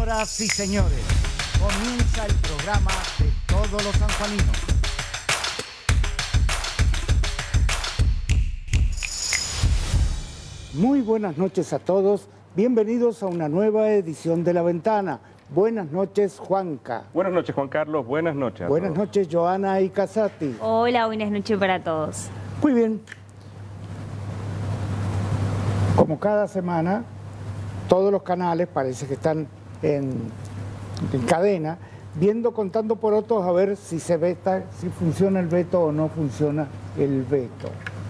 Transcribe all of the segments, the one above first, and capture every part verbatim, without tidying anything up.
Señoras y señores, comienza el programa de todos los sanjuaninos. Muy buenas noches a todos, bienvenidos a una nueva edición de La Ventana. Buenas noches, Juanca. Buenas noches, Juan Carlos, buenas noches a Buenas todos. noches, Joana y Casati. Hola, buenas noches para todos. Muy bien. Como cada semana, todos los canales parece que están en, en cadena, viendo, contando por otros, a ver si se veta, si funciona el veto o no funciona el veto.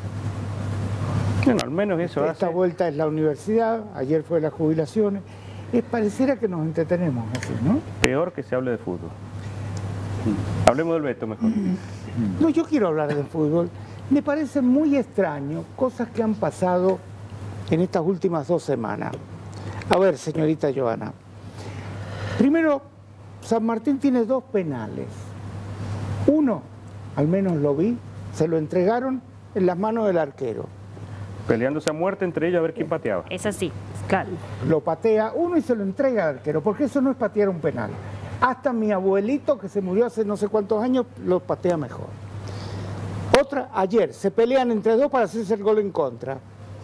Bueno, al menos eso Esta hace... vuelta es la universidad, ayer fue las jubilaciones. Es, pareciera que nos entretenemos así, ¿no? Peor que se hable de fútbol. Hablemos del veto mejor. No, yo quiero hablar de fútbol. Me parece muy extraño cosas que han pasado en estas últimas dos semanas. A ver, señorita Joana. Primero, San Martín tiene dos penales. Uno, al menos lo vi, se lo entregaron en las manos del arquero. Peleándose a muerte entre ellos a ver quién pateaba. Es así, claro. Lo patea uno y se lo entrega al arquero, porque eso no es patear un penal. Hasta mi abuelito, que se murió hace no sé cuántos años, lo patea mejor. Otra, ayer, se pelean entre dos para hacerse el gol en contra.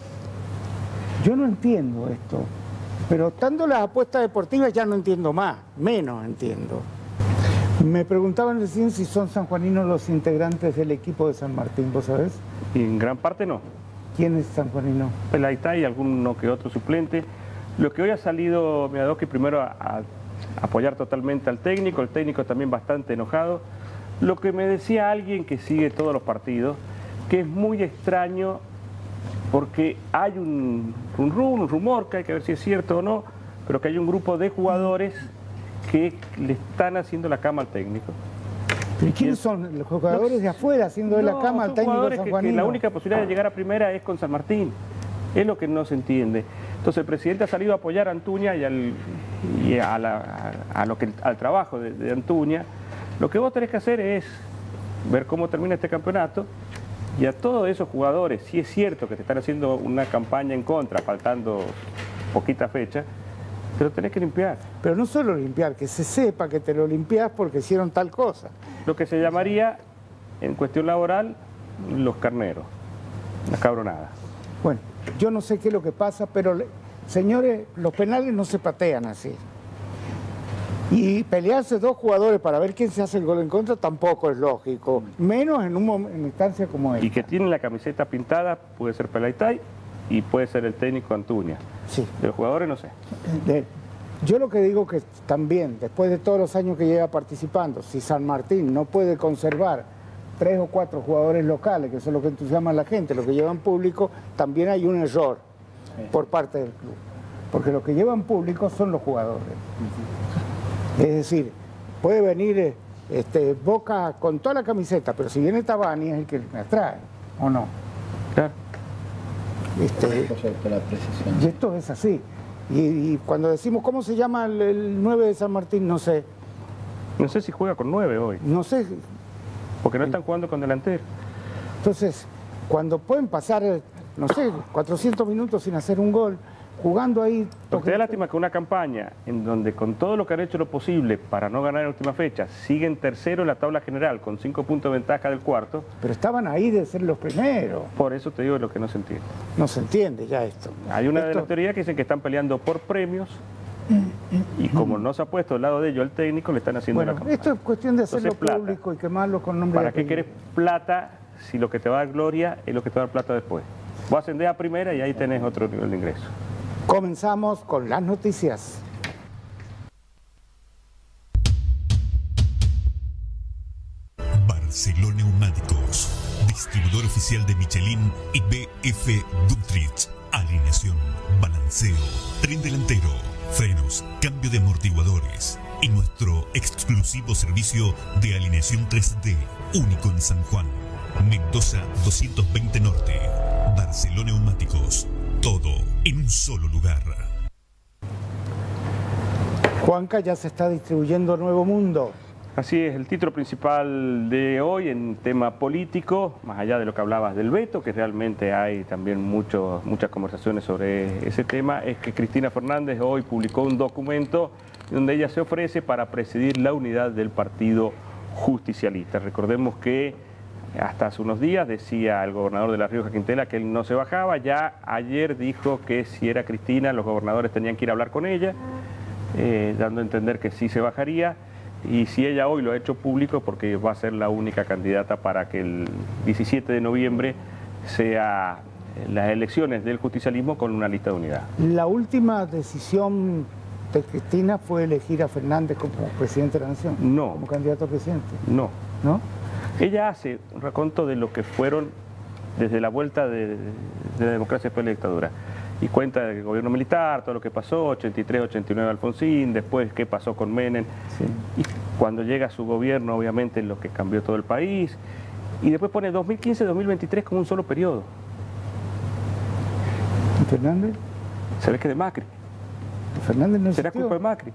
Yo no entiendo esto, pero estando las apuestas deportivas ya no entiendo más, menos entiendo. Me preguntaban recién si son sanjuaninos los integrantes del equipo de San Martín, ¿vos sabés? Y en gran parte no. ¿Quién es sanjuanino? Pues ahí está, y alguno que otro suplente. Lo que hoy ha salido Miadoki primero a, a apoyar totalmente al técnico, el técnico también bastante enojado. Lo que me decía alguien que sigue todos los partidos, que es muy extraño porque hay un, un, rum, un rumor, que hay que ver si es cierto o no, pero que hay un grupo de jugadores que le están haciendo la cama al técnico. ¿Y quiénes son los jugadores no, de afuera haciendo de la no, cama al técnico sanjuanino? Que, que la única posibilidad de llegar a primera es con San Martín. Es lo que no se entiende. Entonces el presidente ha salido a apoyar a Antuña y, al, y a, la, a, a lo que, al trabajo de, de Antuña. Lo que vos tenés que hacer es ver cómo termina este campeonato y a todos esos jugadores, si es cierto que te están haciendo una campaña en contra, faltando poquita fecha, pero tenés que limpiar. Pero no solo limpiar, que se sepa que te lo limpiás porque hicieron tal cosa. Lo que se llamaría, en cuestión laboral, los carneros, la cabronada. Bueno, yo no sé qué es lo que pasa, pero, señores, los penales no se patean así. Y pelearse dos jugadores para ver quién se hace el gol en contra tampoco es lógico, menos en, un, en una instancia como esta. Y que tiene la camiseta pintada, puede ser Pelaitay y puede ser el técnico Antuña. Sí. De los jugadores no sé. De, yo lo que digo que también, después de todos los años que lleva participando, si San Martín no puede conservar tres o cuatro jugadores locales, que son los que entusiasman a la gente, los que llevan público, también hay un error por parte del club. Porque los que llevan público son los jugadores. Es decir, puede venir este, Boca con toda la camiseta, pero si viene Tabani es el que me atrae, ¿o no? Claro. Este, y esto es así. Y, y cuando decimos, ¿cómo se llama el, el nueve de San Martín? No sé. No sé si juega con nueve hoy. No sé. Porque no están jugando con delantero. Entonces, cuando pueden pasar, no sé, cuatrocientos minutos sin hacer un gol, jugando ahí... Lo que da lástima que una campaña en donde con todo lo que han hecho lo posible para no ganar en la última fecha, siguen tercero en la tabla general con cinco puntos de ventaja del cuarto. Pero estaban ahí de ser los primeros. Por eso te digo lo que no se entiende. No se entiende ya esto. Hay una esto... de las teorías que dicen que están peleando por premios y como no se ha puesto al lado de ellos el técnico, le están haciendo bueno, la campaña. Esto es cuestión de hacerlo Entonces, público y quemarlo con nombre ¿Para y qué querés plata si lo que te va a dar gloria es lo que te va a dar plata después? Vos ascendés a primera y ahí tenés otro nivel de ingreso. Comenzamos con las noticias. Barceló Neumáticos, distribuidor oficial de Michelin y B F Goodrich. Alineación, balanceo, tren delantero, frenos, cambio de amortiguadores y nuestro exclusivo servicio de alineación tres D, único en San Juan. Mendoza doscientos veinte Norte. Barceló Neumáticos. Todo en un solo lugar. Juanca, ya se está distribuyendo Nuevo Mundo. Así es, el título principal de hoy en tema político, más allá de lo que hablabas del veto, que realmente hay también mucho, muchas conversaciones sobre ese tema, es que Cristina Fernández hoy publicó un documento donde ella se ofrece para presidir la unidad del Partido Justicialista. Recordemos que hasta hace unos días decía el gobernador de La Rioja, Quintela, que él no se bajaba. Ya ayer dijo que si era Cristina, los gobernadores tenían que ir a hablar con ella, eh, dando a entender que sí se bajaría. Y si ella hoy lo ha hecho público, porque va a ser la única candidata para que el diecisiete de noviembre sea las elecciones del justicialismo con una lista de unidad. La última decisión de Cristina fue elegir a Fernández como presidente de la Nación. No. Como candidato a presidente. No. ¿No? Ella hace un raconto de lo que fueron desde la vuelta de, de la democracia después de la dictadura. Y cuenta del gobierno militar, todo lo que pasó, ochenta y tres, ochenta y nueve Alfonsín, después qué pasó con Menem. Sí. Y cuando llega su gobierno, obviamente, lo que cambió todo el país. Y después pone dos mil quince, dos mil veintitrés como un solo periodo. ¿Y Fernández? ¿Se ve que de Macri? Fernández no ¿Será existió? culpa de Macri?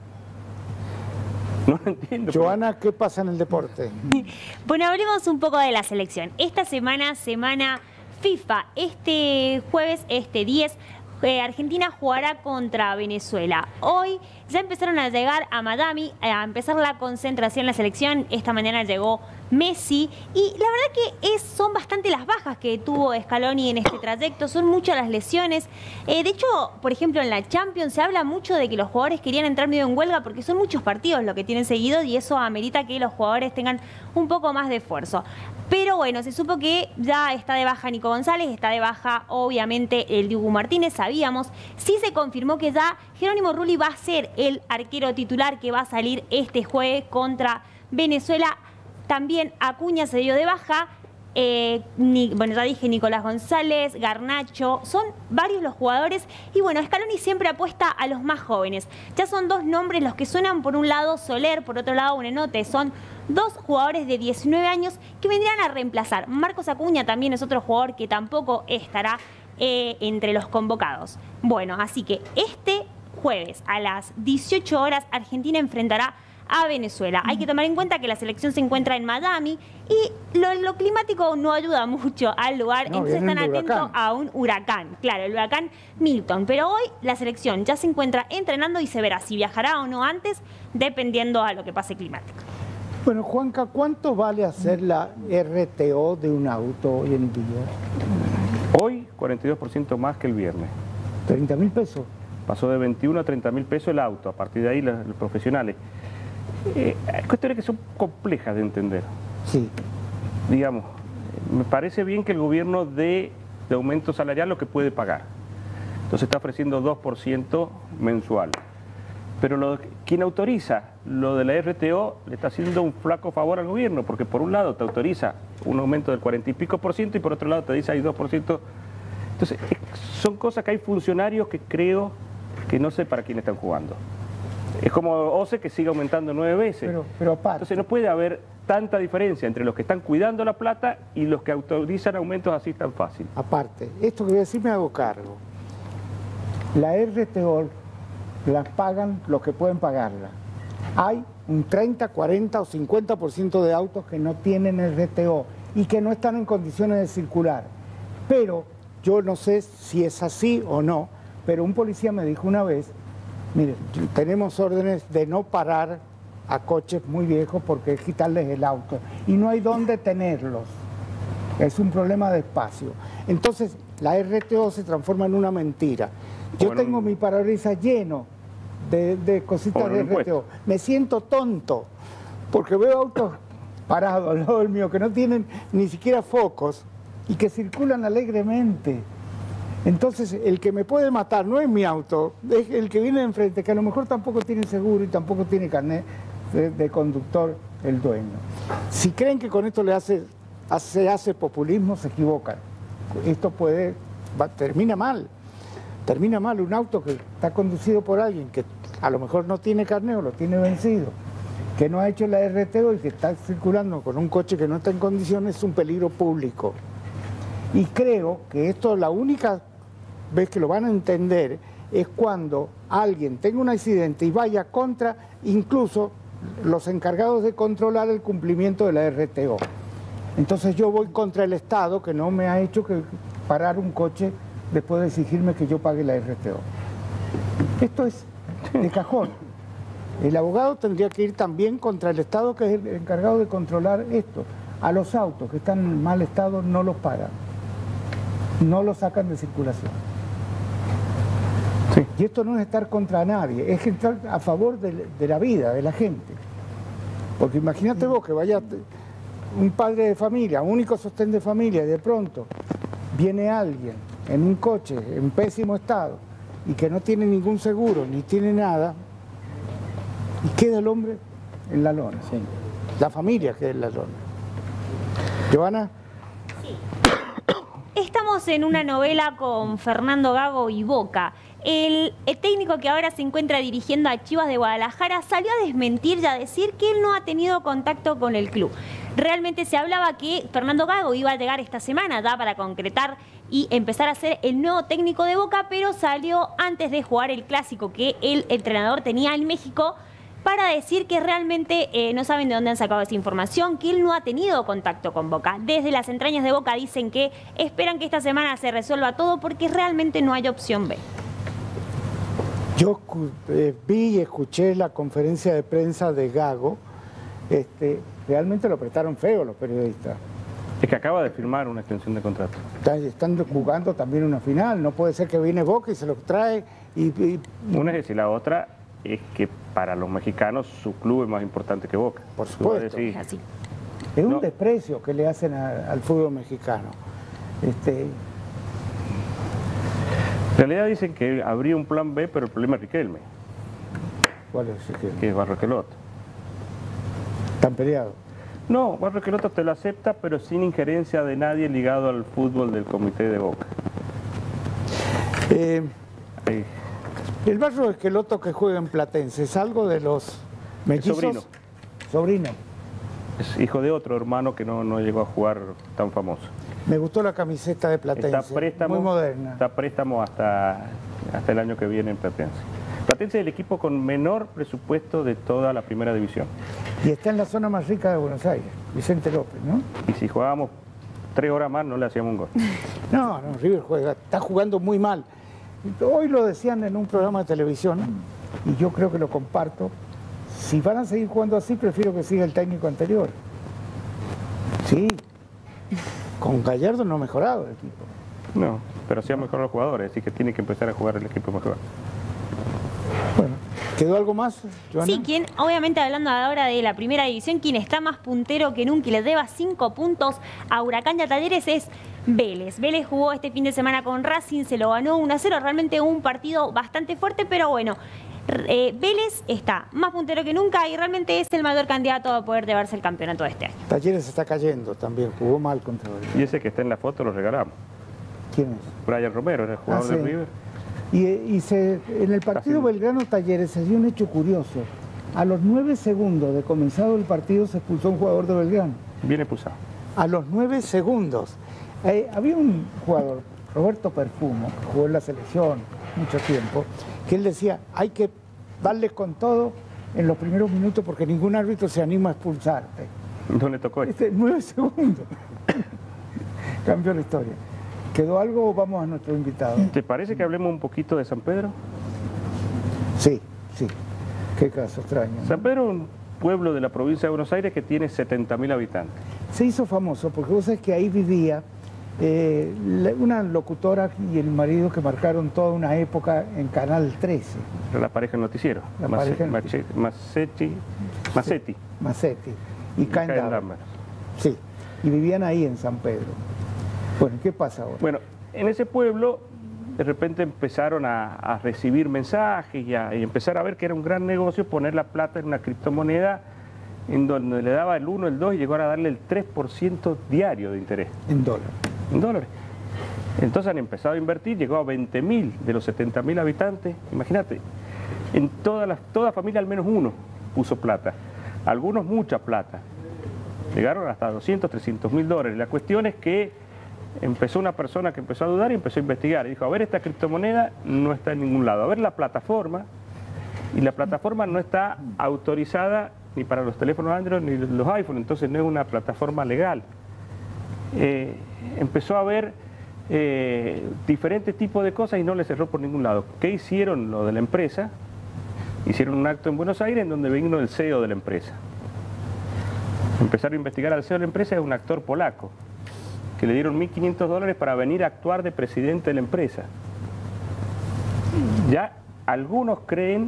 No lo entiendo. Joana, ¿qué pasa en el deporte? Bueno, hablemos un poco de la selección. Esta semana, semana FIFA, este jueves, este diez, eh, Argentina jugará contra Venezuela. Hoy ya empezaron a llegar a Miami, a empezar la concentración en la selección. Esta mañana llegó Messi y la verdad que es, son bastante las bajas que tuvo Scaloni en este trayecto, son muchas las lesiones. Eh, de hecho, por ejemplo, en la Champions se habla mucho de que los jugadores querían entrar medio en huelga porque son muchos partidos lo que tienen seguidos y eso amerita que los jugadores tengan un poco más de esfuerzo. Pero bueno, se supo que ya está de baja Nico González, está de baja obviamente el Dibu Martínez, sabíamos. Sí se confirmó que ya Jerónimo Rulli va a ser el arquero titular que va a salir este jueves contra Venezuela. También Acuña se dio de baja, eh, ni, bueno, ya dije Nicolás González, Garnacho, son varios los jugadores y bueno, Scaloni siempre apuesta a los más jóvenes. Ya son dos nombres los que suenan, por un lado Soler, por otro lado Unenote, son dos jugadores de diecinueve años que vendrán a reemplazar. Marcos Acuña también es otro jugador que tampoco estará eh, entre los convocados. Bueno, así que este jueves a las dieciocho horas Argentina enfrentará a Venezuela. Hay que tomar en cuenta que la selección se encuentra en Miami y lo, lo climático no ayuda mucho al lugar, no, entonces están atentos huracán. a un huracán, claro, el huracán Milton. Pero hoy la selección ya se encuentra entrenando y se verá si viajará o no antes, dependiendo a lo que pase climático. Bueno, Juanca, ¿cuánto vale hacer la R T O de un auto hoy en día? Hoy, cuarenta y dos por ciento más que el viernes. ¿treinta mil pesos? Pasó de veintiuno a treinta mil pesos el auto, a partir de ahí los, los profesionales. Eh, hay cuestiones que son complejas de entender. Sí. Digamos, me parece bien que el gobierno dé de aumento salarial lo que puede pagar. Entonces está ofreciendo dos por ciento mensual. Pero lo, quien autoriza lo de la R T O le está haciendo un flaco favor al gobierno, porque por un lado te autoriza un aumento del cuarenta y pico por ciento y por otro lado te dice hay dos por ciento. Entonces, son cosas que hay funcionarios que creo que no sé para quién están jugando. Es como O C E que sigue aumentando nueve veces. Pero, pero aparte. Entonces no puede haber tanta diferencia entre los que están cuidando la plata y los que autorizan aumentos así tan fácil. Aparte, esto que voy a decir me hago cargo. La R T O la pagan los que pueden pagarla. Hay un treinta, cuarenta o cincuenta por ciento de autos que no tienen R T O y que no están en condiciones de circular. Pero yo no sé si es así o no, pero un policía me dijo una vez, mire, tenemos órdenes de no parar a coches muy viejos porque es quitarles el auto y no hay dónde tenerlos. Es un problema de espacio. Entonces, la R T O se transforma en una mentira. Yo Bueno, tengo mi parabrisas lleno de, de cositas de R T O. Me siento tonto porque veo autos parados al lado del mío que no tienen ni siquiera focos y que circulan alegremente. Entonces, el que me puede matar no es mi auto, es el que viene de enfrente, que a lo mejor tampoco tiene seguro y tampoco tiene carnet de, de conductor el dueño. Si creen que con esto le hace, se hace populismo, se equivocan. Esto puede, va, termina mal. Termina mal un auto que está conducido por alguien que a lo mejor no tiene carnet o lo tiene vencido, que no ha hecho la R T O y que está circulando con un coche que no está en condiciones, es un peligro público. Y creo que esto, la única vez que lo van a entender es cuando alguien tenga un accidente y vaya contra incluso los encargados de controlar el cumplimiento de la R T O. Entonces yo voy contra el Estado, que no me ha hecho que parar un coche después de exigirme que yo pague la R T O. Esto es de cajón. El abogado tendría que ir también contra el Estado, que es el encargado de controlar esto. A los autos que están en mal estado no los paran, no los sacan de circulación. Sí. Y esto no es estar contra nadie, es estar a favor de, de la vida, de la gente. Porque imagínate vos que vaya un padre de familia, único sostén de familia, y de pronto viene alguien en un coche en pésimo estado y que no tiene ningún seguro, ni tiene nada, y queda el hombre en la lona. Sí. La familia queda en la lona. ¿Joana? Sí. Estamos en una novela con Fernando Gago y Boca. El, el técnico que ahora se encuentra dirigiendo a Chivas de Guadalajara salió a desmentir y a decir que él no ha tenido contacto con el club. Realmente se hablaba que Fernando Gago iba a llegar esta semana, da para concretar y empezar a ser el nuevo técnico de Boca, pero salió antes de jugar el clásico que el entrenador tenía en México, para decir que realmente eh, no saben de dónde han sacado esa información, que él no ha tenido contacto con Boca. Desde las entrañas de Boca dicen que esperan que esta semana se resuelva todo porque realmente no hay opción B. Yo eh, vi y escuché la conferencia de prensa de Gago. Este, realmente lo prestaron feo los periodistas. Es que acaba de firmar una extensión de contrato. Están, están jugando también una final. No puede ser que viene Boca y se lo trae. Y, y... Una es decir, la otra es que para los mexicanos su club es más importante que Boca. Por supuesto. Es así. Es un no. desprecio que le hacen a, al fútbol mexicano. Este... En realidad dicen que habría un plan B, pero el problema es Riquelme. ¿Cuál es Riquelme? Que es Barroqueloto. ¿Están peleados? No, Barroqueloto te lo acepta, pero sin injerencia de nadie ligado al fútbol del comité de Boca. Eh, Ahí. El Barro Esqueloto que juega en Platense, ¿es algo de los mellizos? Sobrino. Sobrino. Es hijo de otro hermano que no, no llegó a jugar tan famoso. Me gustó la camiseta de Platense, Está préstamo, muy moderna. Está préstamo hasta, hasta el año que viene en Platense. Platense es el equipo con menor presupuesto de toda la primera división. Y está en la zona más rica de Buenos Aires, Vicente López, ¿no? Y si jugábamos tres horas más no le hacíamos un gol. No, no, River juega, está jugando muy mal. Hoy lo decían en un programa de televisión, y yo creo que lo comparto. Si van a seguir jugando así, prefiero que siga el técnico anterior. Sí, con Gallardo no ha mejorado el equipo. No, pero sí han mejorado los jugadores, así que tiene que empezar a jugar el equipo mejor. Bueno, ¿quedó algo más, Joana? Sí, quien, obviamente hablando ahora de la primera división, quien está más puntero que nunca y le deba cinco puntos a Huracán y a Talleres es Vélez. Vélez jugó este fin de semana con Racing, se lo ganó uno a cero, realmente un partido bastante fuerte, pero bueno, eh, Vélez está más puntero que nunca y realmente es el mayor candidato a poder llevarse el campeonato de este año. Talleres está cayendo también, jugó mal contra Vélez. Y ese que está en la foto lo regalamos. ¿Quién es? Brian Romero, era el jugador Ah, sí. de River. Y, y se, en el partido Así. Belgrano-Talleres se dio un hecho curioso. A los nueve segundos de comenzado el partido se expulsó un jugador de Belgrano. Viene expulsado. A los nueve segundos. Eh, había un jugador, Roberto Perfumo, que jugó en la selección mucho tiempo, que él decía, hay que darle con todo en los primeros minutos porque ningún árbitro se anima a expulsarte. No le tocó esto. Este, nueve segundos. Cambió la historia. ¿Quedó algo o vamos a nuestro invitado? ¿Te parece que hablemos un poquito de San Pedro? Sí, sí. Qué caso extraño, ¿no? San Pedro es un pueblo de la provincia de Buenos Aires que tiene setenta mil habitantes. Se hizo famoso porque vos sabés que ahí vivía eh, una locutora y el marido que marcaron toda una época en Canal trece. La pareja del noticiero. La Mace- pareja del Mache- Macetti. Macetti. Macetti. Y Y Caen Caen Dávalos. Dávalos. Sí, y vivían ahí en San Pedro. Bueno, ¿qué pasa ahora? Bueno, en ese pueblo de repente empezaron a, a recibir mensajes y, a, y empezar a ver que era un gran negocio poner la plata en una criptomoneda en donde le daba el uno, el dos y llegó a darle el tres por ciento diario de interés. En dólar. En dólares. Entonces han empezado a invertir, llegó a veinte mil de los setenta mil habitantes. Imagínate, en toda, la, toda familia al menos uno puso plata. Algunos mucha plata. Llegaron hasta doscientos, trescientos mil dólares. La cuestión es que empezó una persona que empezó a dudar y empezó a investigar. Y dijo, a ver, esta criptomoneda no está en ningún lado. A ver la plataforma. Y la plataforma no está autorizada ni para los teléfonos Android ni los iPhone, entonces no es una plataforma legal. Eh, empezó a haber eh, diferentes tipos de cosas y no le cerró por ningún lado. ¿Qué hicieron lo de la empresa? Hicieron un acto en Buenos Aires en donde vino el C E O de la empresa. Empezaron a investigar al C E O de la empresa, es un actor polaco, que le dieron mil quinientos dólares para venir a actuar de presidente de la empresa. Ya algunos creen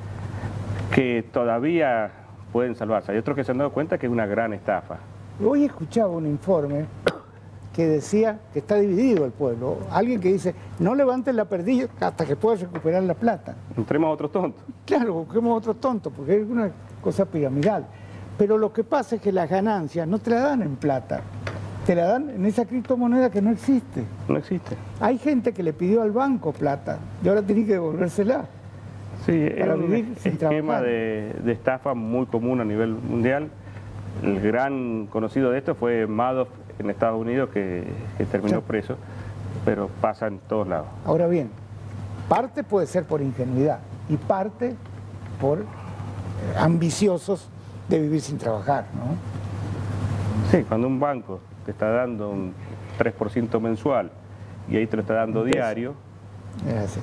que todavía pueden salvarse, hay otros que se han dado cuenta que es una gran estafa. Hoy escuchaba un informe que decía que está dividido el pueblo. Alguien que dice, no levanten la perdilla hasta que puedas recuperar la plata. Entremos a otros tontos. Claro, busquemos otros tontos, porque es una cosa piramidal. Pero lo que pasa es que las ganancias no te la dan en plata, te la dan en esa criptomoneda que no existe. No existe. Hay gente que le pidió al banco plata y ahora tiene que devolvérsela. Sí, para es un vivir sin esquema trabajar. de, de estafa muy común a nivel mundial. El gran conocido de esto fue Madoff en Estados Unidos, que, que terminó Sí. preso, pero pasa en todos lados. Ahora bien, parte puede ser por ingenuidad y parte por eh, ambiciosos de vivir sin trabajar, ¿no? Sí, cuando un banco te está dando un tres por ciento mensual y ahí te lo está dando Un peso. diario, Es así.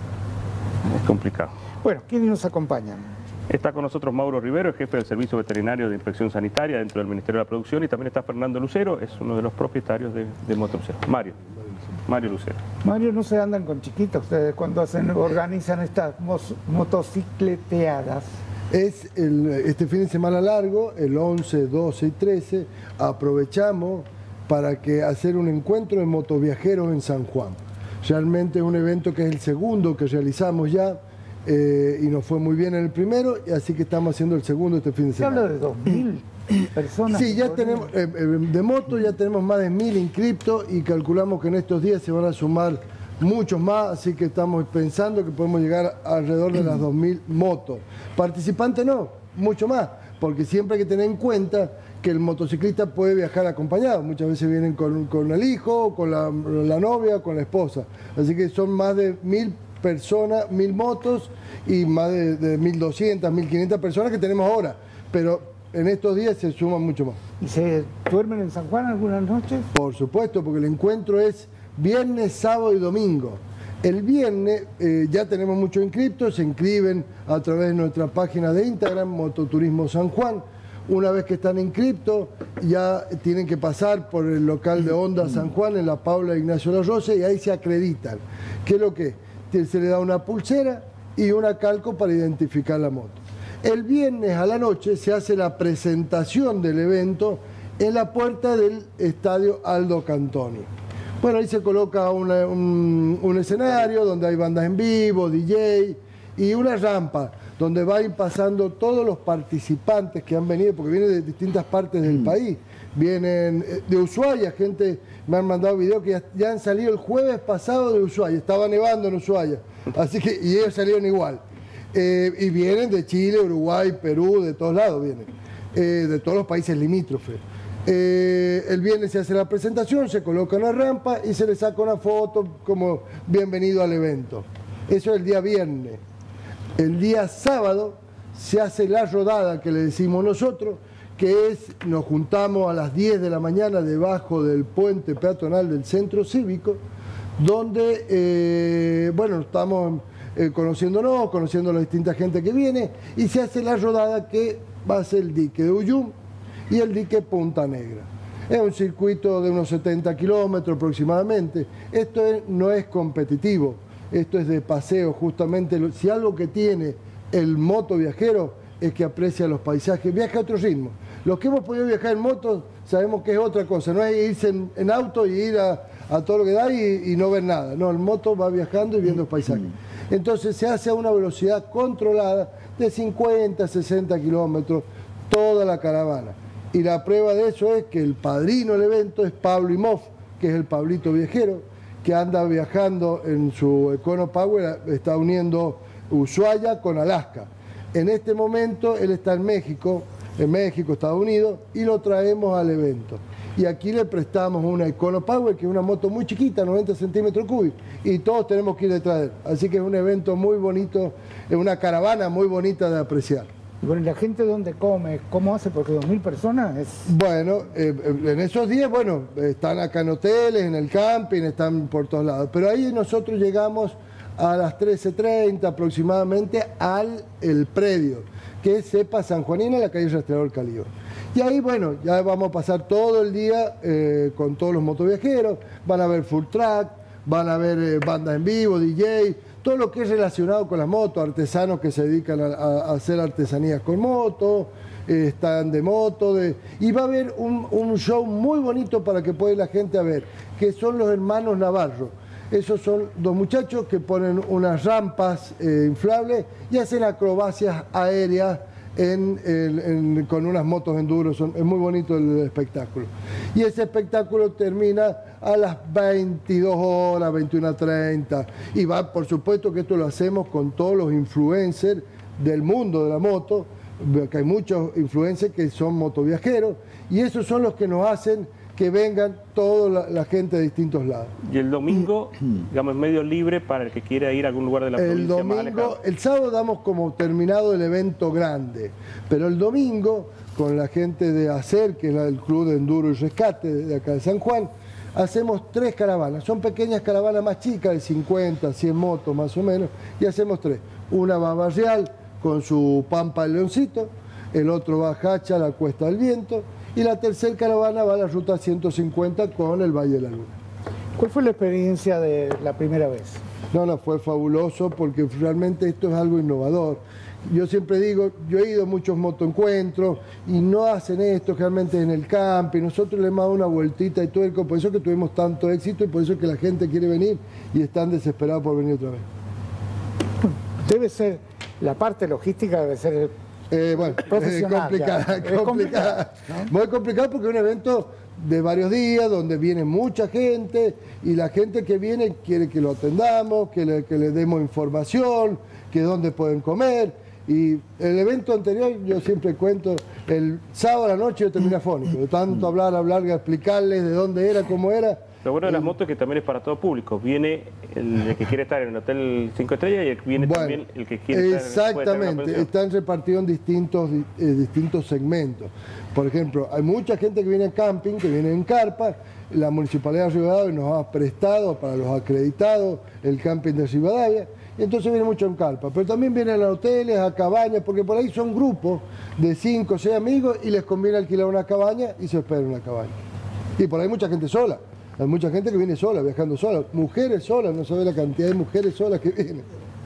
es complicado. Bueno, ¿quiénes nos acompañan? Está con nosotros Mauro Rivero, el jefe del Servicio Veterinario de Inspección Sanitaria dentro del Ministerio de la Producción, y también está Fernando Lucero, es uno de los propietarios de, de Moto Lucero. Mario, Mario Lucero. Mario, no se andan con chiquitos ustedes cuando hacen, organizan estas mos- motocicleteadas. Es el, este fin de semana largo, el once, doce y trece, aprovechamos para que hacer un encuentro de motoviajeros en San Juan. Realmente es un evento que es el segundo que realizamos ya, eh, y nos fue muy bien en el primero, y así que estamos haciendo el segundo este fin de Se habla semana. de dos mil personas. Sí, ya que tenemos, corren. eh, eh, de moto ya tenemos más de mil inscriptos y calculamos que en estos días se van a sumar muchos más, así que estamos pensando que podemos llegar alrededor de las dos mil motos. Participantes no, mucho más, porque siempre hay que tener en cuenta que el motociclista puede viajar acompañado. Muchas veces vienen con, con el hijo, con la, la novia, con la esposa. Así que son más de mil personas, mil motos y más de, de mil doscientas, mil quinientas personas que tenemos ahora. Pero en estos días se suman mucho más. ¿Y se duermen en San Juan algunas noches? Por supuesto, porque el encuentro es viernes, sábado y domingo. El viernes eh, ya tenemos muchos inscriptos, se inscriben a través de nuestra página de Instagram, Mototurismo San Juan. Una vez que están inscriptos, ya tienen que pasar por el local de Honda San Juan en la Paula Ignacio La Rosa y ahí se acreditan. ¿Qué es lo que? Se le da una pulsera y una calco para identificar la moto. El viernes a la noche se hace la presentación del evento en la puerta del estadio Aldo Cantoni. Bueno, ahí se coloca una- un, un escenario donde hay bandas en vivo, D J y una rampa donde van pasando todos los participantes que han venido, porque vienen de distintas partes del país. Vienen eh, de Ushuaia, gente, me han mandado videos que ya, ya han salido el jueves pasado de Ushuaia, estaba nevando en Ushuaia, así que, y ellos salieron igual. Eh, y vienen de Chile, Uruguay, Perú, de todos lados vienen, eh, de todos los países limítrofes. Eh, el viernes se hace la presentación, se coloca una rampa y se le saca una foto como bienvenido al evento. Eso es el día viernes. El día sábado se hace la rodada que le decimos nosotros, que es, nos juntamos a las diez de la mañana debajo del puente peatonal del centro cívico, donde, eh, bueno, estamos eh, conociéndonos, conociendo a la distinta gente que viene, y se hace la rodada que va a ser el dique de Uyum y el dique Punta Negra. Es un circuito de unos setenta kilómetros aproximadamente. Esto es- no es competitivo, esto es de paseo justamente. Lo- Si algo que tiene el moto viajero es que aprecia los paisajes, viaja a otro ritmo. Los que hemos podido viajar en moto sabemos que es otra cosa, no es irse en, en auto y ir a, a todo lo que da y, y no ver nada. No, el moto va viajando y viendo los paisajes. Entonces se hace a una velocidad controlada de cincuenta, sesenta kilómetros toda la caravana. Y la prueba de eso es que el padrino del evento es Pablo Imhoff, que es el Pablito viajero, que anda viajando en su Econo Power, está uniendo Ushuaia con Alaska. En este momento él está en México, en México, Estados Unidos, y lo traemos al evento. Y aquí le prestamos una Econo Power, que es una moto muy chiquita, noventa centímetros cúbicos, y todos tenemos que ir detrás de él. Así que es un evento muy bonito, es una caravana muy bonita de apreciar. Y bueno, ¿y la gente dónde come? ¿Cómo hace? Porque dos mil personas es... Bueno, eh, en esos días, bueno, están acá en hoteles, en el camping, están por todos lados. Pero ahí nosotros llegamos a las trece treinta aproximadamente al el predio, que es Cepa San Juanina, la calle Rastreador Calío. Y ahí, bueno, ya vamos a pasar todo el día eh, con todos los motoviajeros, van a ver full track, van a ver eh, bandas en vivo, D J, todo lo que es relacionado con las motos, artesanos que se dedican a, a, a hacer artesanías con motos, eh, están de moto, de, y va a haber un, un show muy bonito para que pueda ir la gente a ver, que son los hermanos Navarro. Esos son dos muchachos que ponen unas rampas eh, inflables y hacen acrobacias aéreas en, en, en, con unas motos enduro. Son, es muy bonito el espectáculo. Y ese espectáculo termina a las veintidós horas, veintiuna treinta. Y va, por supuesto que esto lo hacemos con todos los influencers del mundo de la moto, que hay muchos influencers que son motoviajeros, y esos son los que nos hacen que vengan toda la, la gente de distintos lados. Y el domingo, digamos, medio libre para el que quiera ir a algún lugar de la el provincia. Domingo, el sábado damos como terminado el evento grande, pero el domingo, con la gente de ACER, que es el Club de Enduro y Rescate de acá de San Juan, hacemos tres caravanas. Son pequeñas caravanas más chicas, de cincuenta, cien motos más o menos, y hacemos tres. Una va a Barrial con su Pampa del Leoncito, el otro va a Hacha, la Cuesta del Viento, y la tercera caravana va a la ruta ciento cincuenta con el Valle de la Luna. ¿Cuál fue la experiencia de la primera vez? No, no, fue fabuloso porque realmente esto es algo innovador. Yo siempre digo, yo he ido a muchos motoencuentros y no hacen esto realmente en el campo, y nosotros le hemos dado una vueltita y tuerco, por eso es que tuvimos tanto éxito y por eso es que la gente quiere venir y están desesperados por venir otra vez. Debe ser, la parte logística debe ser... Eh, bueno, es complicada, es complicada. ¿No? Muy complicado porque es un evento de varios días donde viene mucha gente y la gente que viene quiere que lo atendamos, que le, que le demos información, que dónde pueden comer. Y el evento anterior, yo siempre cuento, el sábado a la noche yo terminé afónico, de tanto hablar, hablar, explicarles de dónde era, cómo era. Lo bueno de las motos es que también es para todo público. Viene el, el que quiere estar en el Hotel cinco estrellas y el, viene bueno, también el que quiere estar en, exactamente, están repartidos en distintos, eh, distintos segmentos. Por ejemplo, hay mucha gente que viene en camping, que viene en carpa. La Municipalidad de Rivadavia nos ha prestado para los acreditados el camping de Rivadavia. Y entonces viene mucho en carpa. Pero también vienen a hoteles, a cabañas, porque por ahí son grupos de cinco o seis amigos y les conviene alquilar una cabaña y se hospeda en una cabaña. Y por ahí mucha gente sola. Hay mucha gente que viene sola, viajando sola, mujeres solas, no sabe la cantidad de mujeres solas que vienen.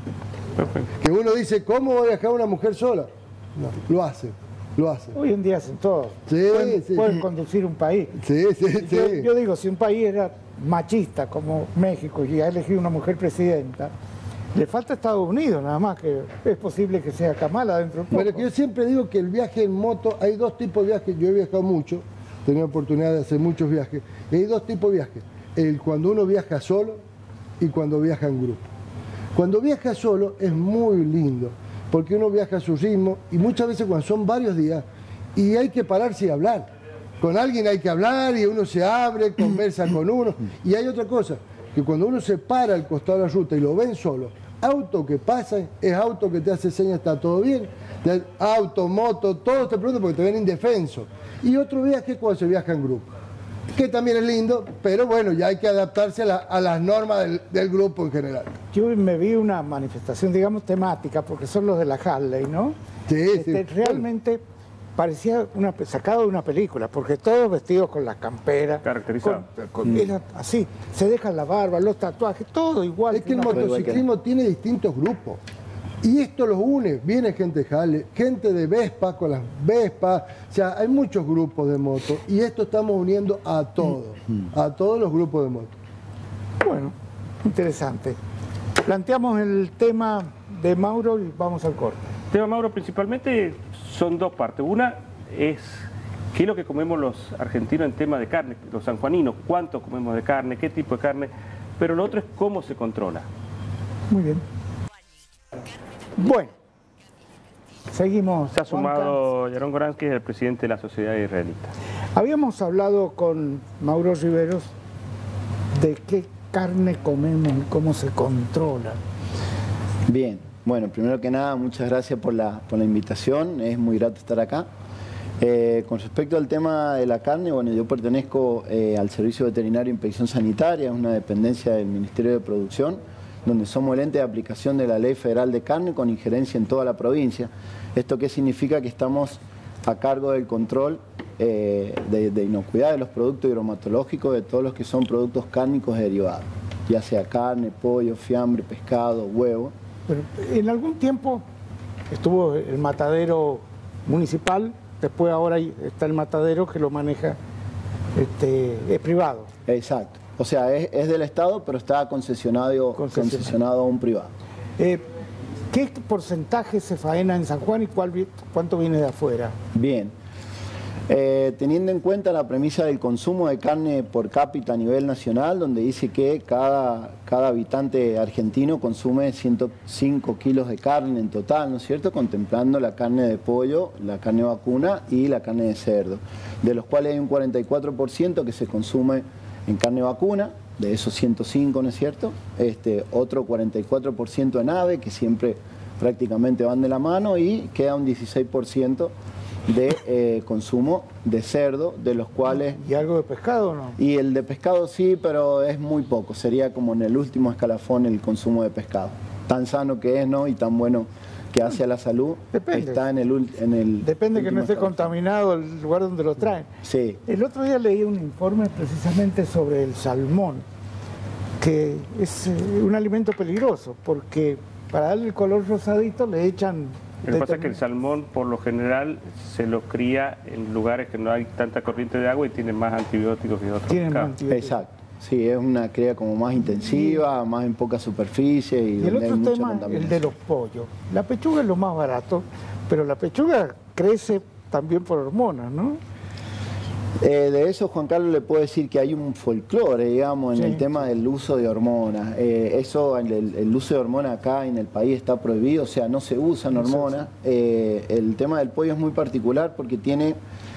Que uno dice, ¿cómo va a viajar una mujer sola? No, lo hacen, lo hacen. Hoy en día hacen todo. Sí, pueden, sí. pueden conducir un país. Sí, sí, yo, sí. yo digo, si un país era machista como México y ha elegido una mujer presidenta, le falta Estados Unidos nada más, que es posible que sea Kamala dentro de poco. Bueno, que yo siempre digo que el viaje en moto, hay dos tipos de viajes, yo he viajado mucho, he tenido oportunidad de hacer muchos viajes, y hay dos tipos de viajes, el cuando uno viaja solo y cuando viaja en grupo. Cuando viaja solo es muy lindo, porque uno viaja a su ritmo y muchas veces cuando son varios días y hay que pararse y hablar. Con alguien hay que hablar y uno se abre, conversa con uno. Y hay otra cosa, que cuando uno se para al costado de la ruta y lo ven solo, auto que pasa, es auto que te hace señas, está todo bien, auto, moto, todos te preguntan porque te ven indefenso. Y otro viaje es cuando se viaja en grupo, que también es lindo, pero bueno, ya hay que adaptarse a, la, a las normas del, del grupo en general. Yo me vi una manifestación, digamos, temática, porque son los de la Harley, ¿no? Sí, este, sí. Realmente parecía una, sacado de una película, porque todos vestidos con las camperas. Caracterizados. Mm. Era así, se dejan la barba, los tatuajes, todo igual. Es que el motociclismo tiene distintos grupos. Y esto los une, viene gente de Harley, gente de Vespa con las Vespa, o sea, hay muchos grupos de moto y esto estamos uniendo a todos, a todos los grupos de moto. Bueno, interesante. Planteamos el tema de Mauro y vamos al corte. El tema, Mauro, principalmente son dos partes. Una es qué es lo que comemos los argentinos en tema de carne, los sanjuaninos, cuánto comemos de carne, qué tipo de carne, pero lo otro es cómo se controla. Muy bien. Bueno, seguimos. Se ha sumado Yaron Goransky, el presidente de la Sociedad Israelita. Habíamos hablado con Mauro Riveros de qué carne comemos y cómo se controla. Bien, Bueno, primero que nada, muchas gracias por la, por la invitación, es muy grato estar acá. Eh, con respecto al tema de la carne, bueno, yo pertenezco eh, al Servicio Veterinario de Inspección Sanitaria, es una dependencia del Ministerio de Producción, donde somos el ente de aplicación de la Ley Federal de Carne con injerencia en toda la provincia. ¿Esto qué significa? Que estamos a cargo del control eh, de, de inocuidad de los productos hidromatológicos, de todos los que son productos cárnicos derivados, ya sea carne, pollo, fiambre, pescado, huevo. Pero en algún tiempo estuvo el matadero municipal, después ahora está el matadero que lo maneja, este, es privado. Exacto. O sea, es, es del Estado, pero está concesionado, Concesionado. concesionado a un privado. Eh, ¿Qué porcentaje se faena en San Juan y cuál, cuánto viene de afuera? Bien. Eh, teniendo en cuenta la premisa del consumo de carne por cápita a nivel nacional, donde dice que cada, cada habitante argentino consume ciento cinco kilos de carne en total, ¿no es cierto?, contemplando la carne de pollo, la carne vacuna y la carne de cerdo, de los cuales hay un cuarenta y cuatro por ciento que se consume en carne vacuna, de esos ciento cinco, ¿no es cierto?, este, otro cuarenta y cuatro por ciento en ave, que siempre prácticamente van de la mano, y queda un dieciséis por ciento de eh, consumo de cerdo, de los cuales... ¿Y algo de pescado o no? Y el de pescado sí, pero es muy poco, sería como en el último escalafón el consumo de pescado. Tan sano que es, ¿no?, y tan bueno que hace a la salud. Depende. Está en el, en el Depende que no esté escalafón. Contaminado el lugar donde lo traen. Sí. El otro día leí un informe precisamente sobre el salmón, que es eh, un alimento peligroso, porque para darle el color rosadito le echan... Lo que pasa es que el salmón, por lo general, se lo cría en lugares que no hay tanta corriente de agua y tiene más antibióticos que otros Tienen más pescados. antibióticos. Exacto. Sí, es una cría como más intensiva, más en poca superficie y, Y el donde hay otro mucha tema, el contaminación. de los pollos. La pechuga es lo más barato, pero la pechuga crece también por hormonas, ¿no? Eh, de eso, Juan Carlos, le puedo decir que hay un folclore, digamos, en Sí. el tema del uso de hormonas. Eh, eso, el, el uso de hormonas acá en el país está prohibido, o sea, no se usan No se hormonas. Eh, el tema del pollo es muy particular porque tiene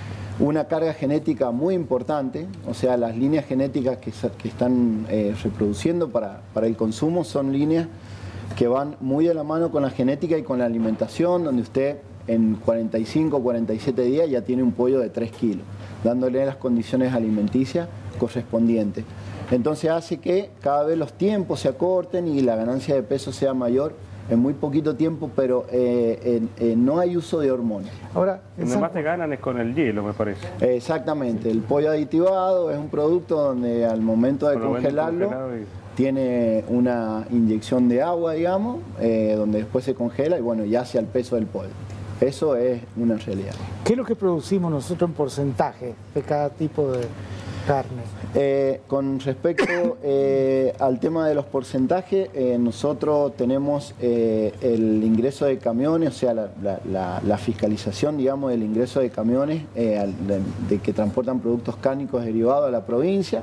una carga genética muy importante, o sea, las líneas genéticas que, se- que están eh, reproduciendo para, para el consumo son líneas que van muy de la mano con la genética y con la alimentación, donde usted en cuarenta y cinco, cuarenta y siete días ya tiene un pollo de tres kilos, dándole las condiciones alimenticias correspondientes. Entonces hace que cada vez los tiempos se acorten y la ganancia de peso sea mayor en muy poquito tiempo, pero eh, en- en no hay uso de hormonas. Ahora, en Donde San más te ganan es con el hielo, me parece. Exactamente, el pollo aditivado es un producto donde al momento de Por lo menos congelarlo congelado y- tiene una inyección de agua, digamos, eh, donde después se congela y bueno, ya hace al peso del pollo. Eso es una realidad. ¿qué es lo que producimos nosotros en porcentaje de cada tipo de carne? Eh, con respecto eh, al tema de los porcentajes, eh, nosotros tenemos eh, el ingreso de camiones, o sea, la, la- la- la fiscalización, digamos, del ingreso de camiones eh, al- de, de que transportan productos cárnicos derivados a la provincia.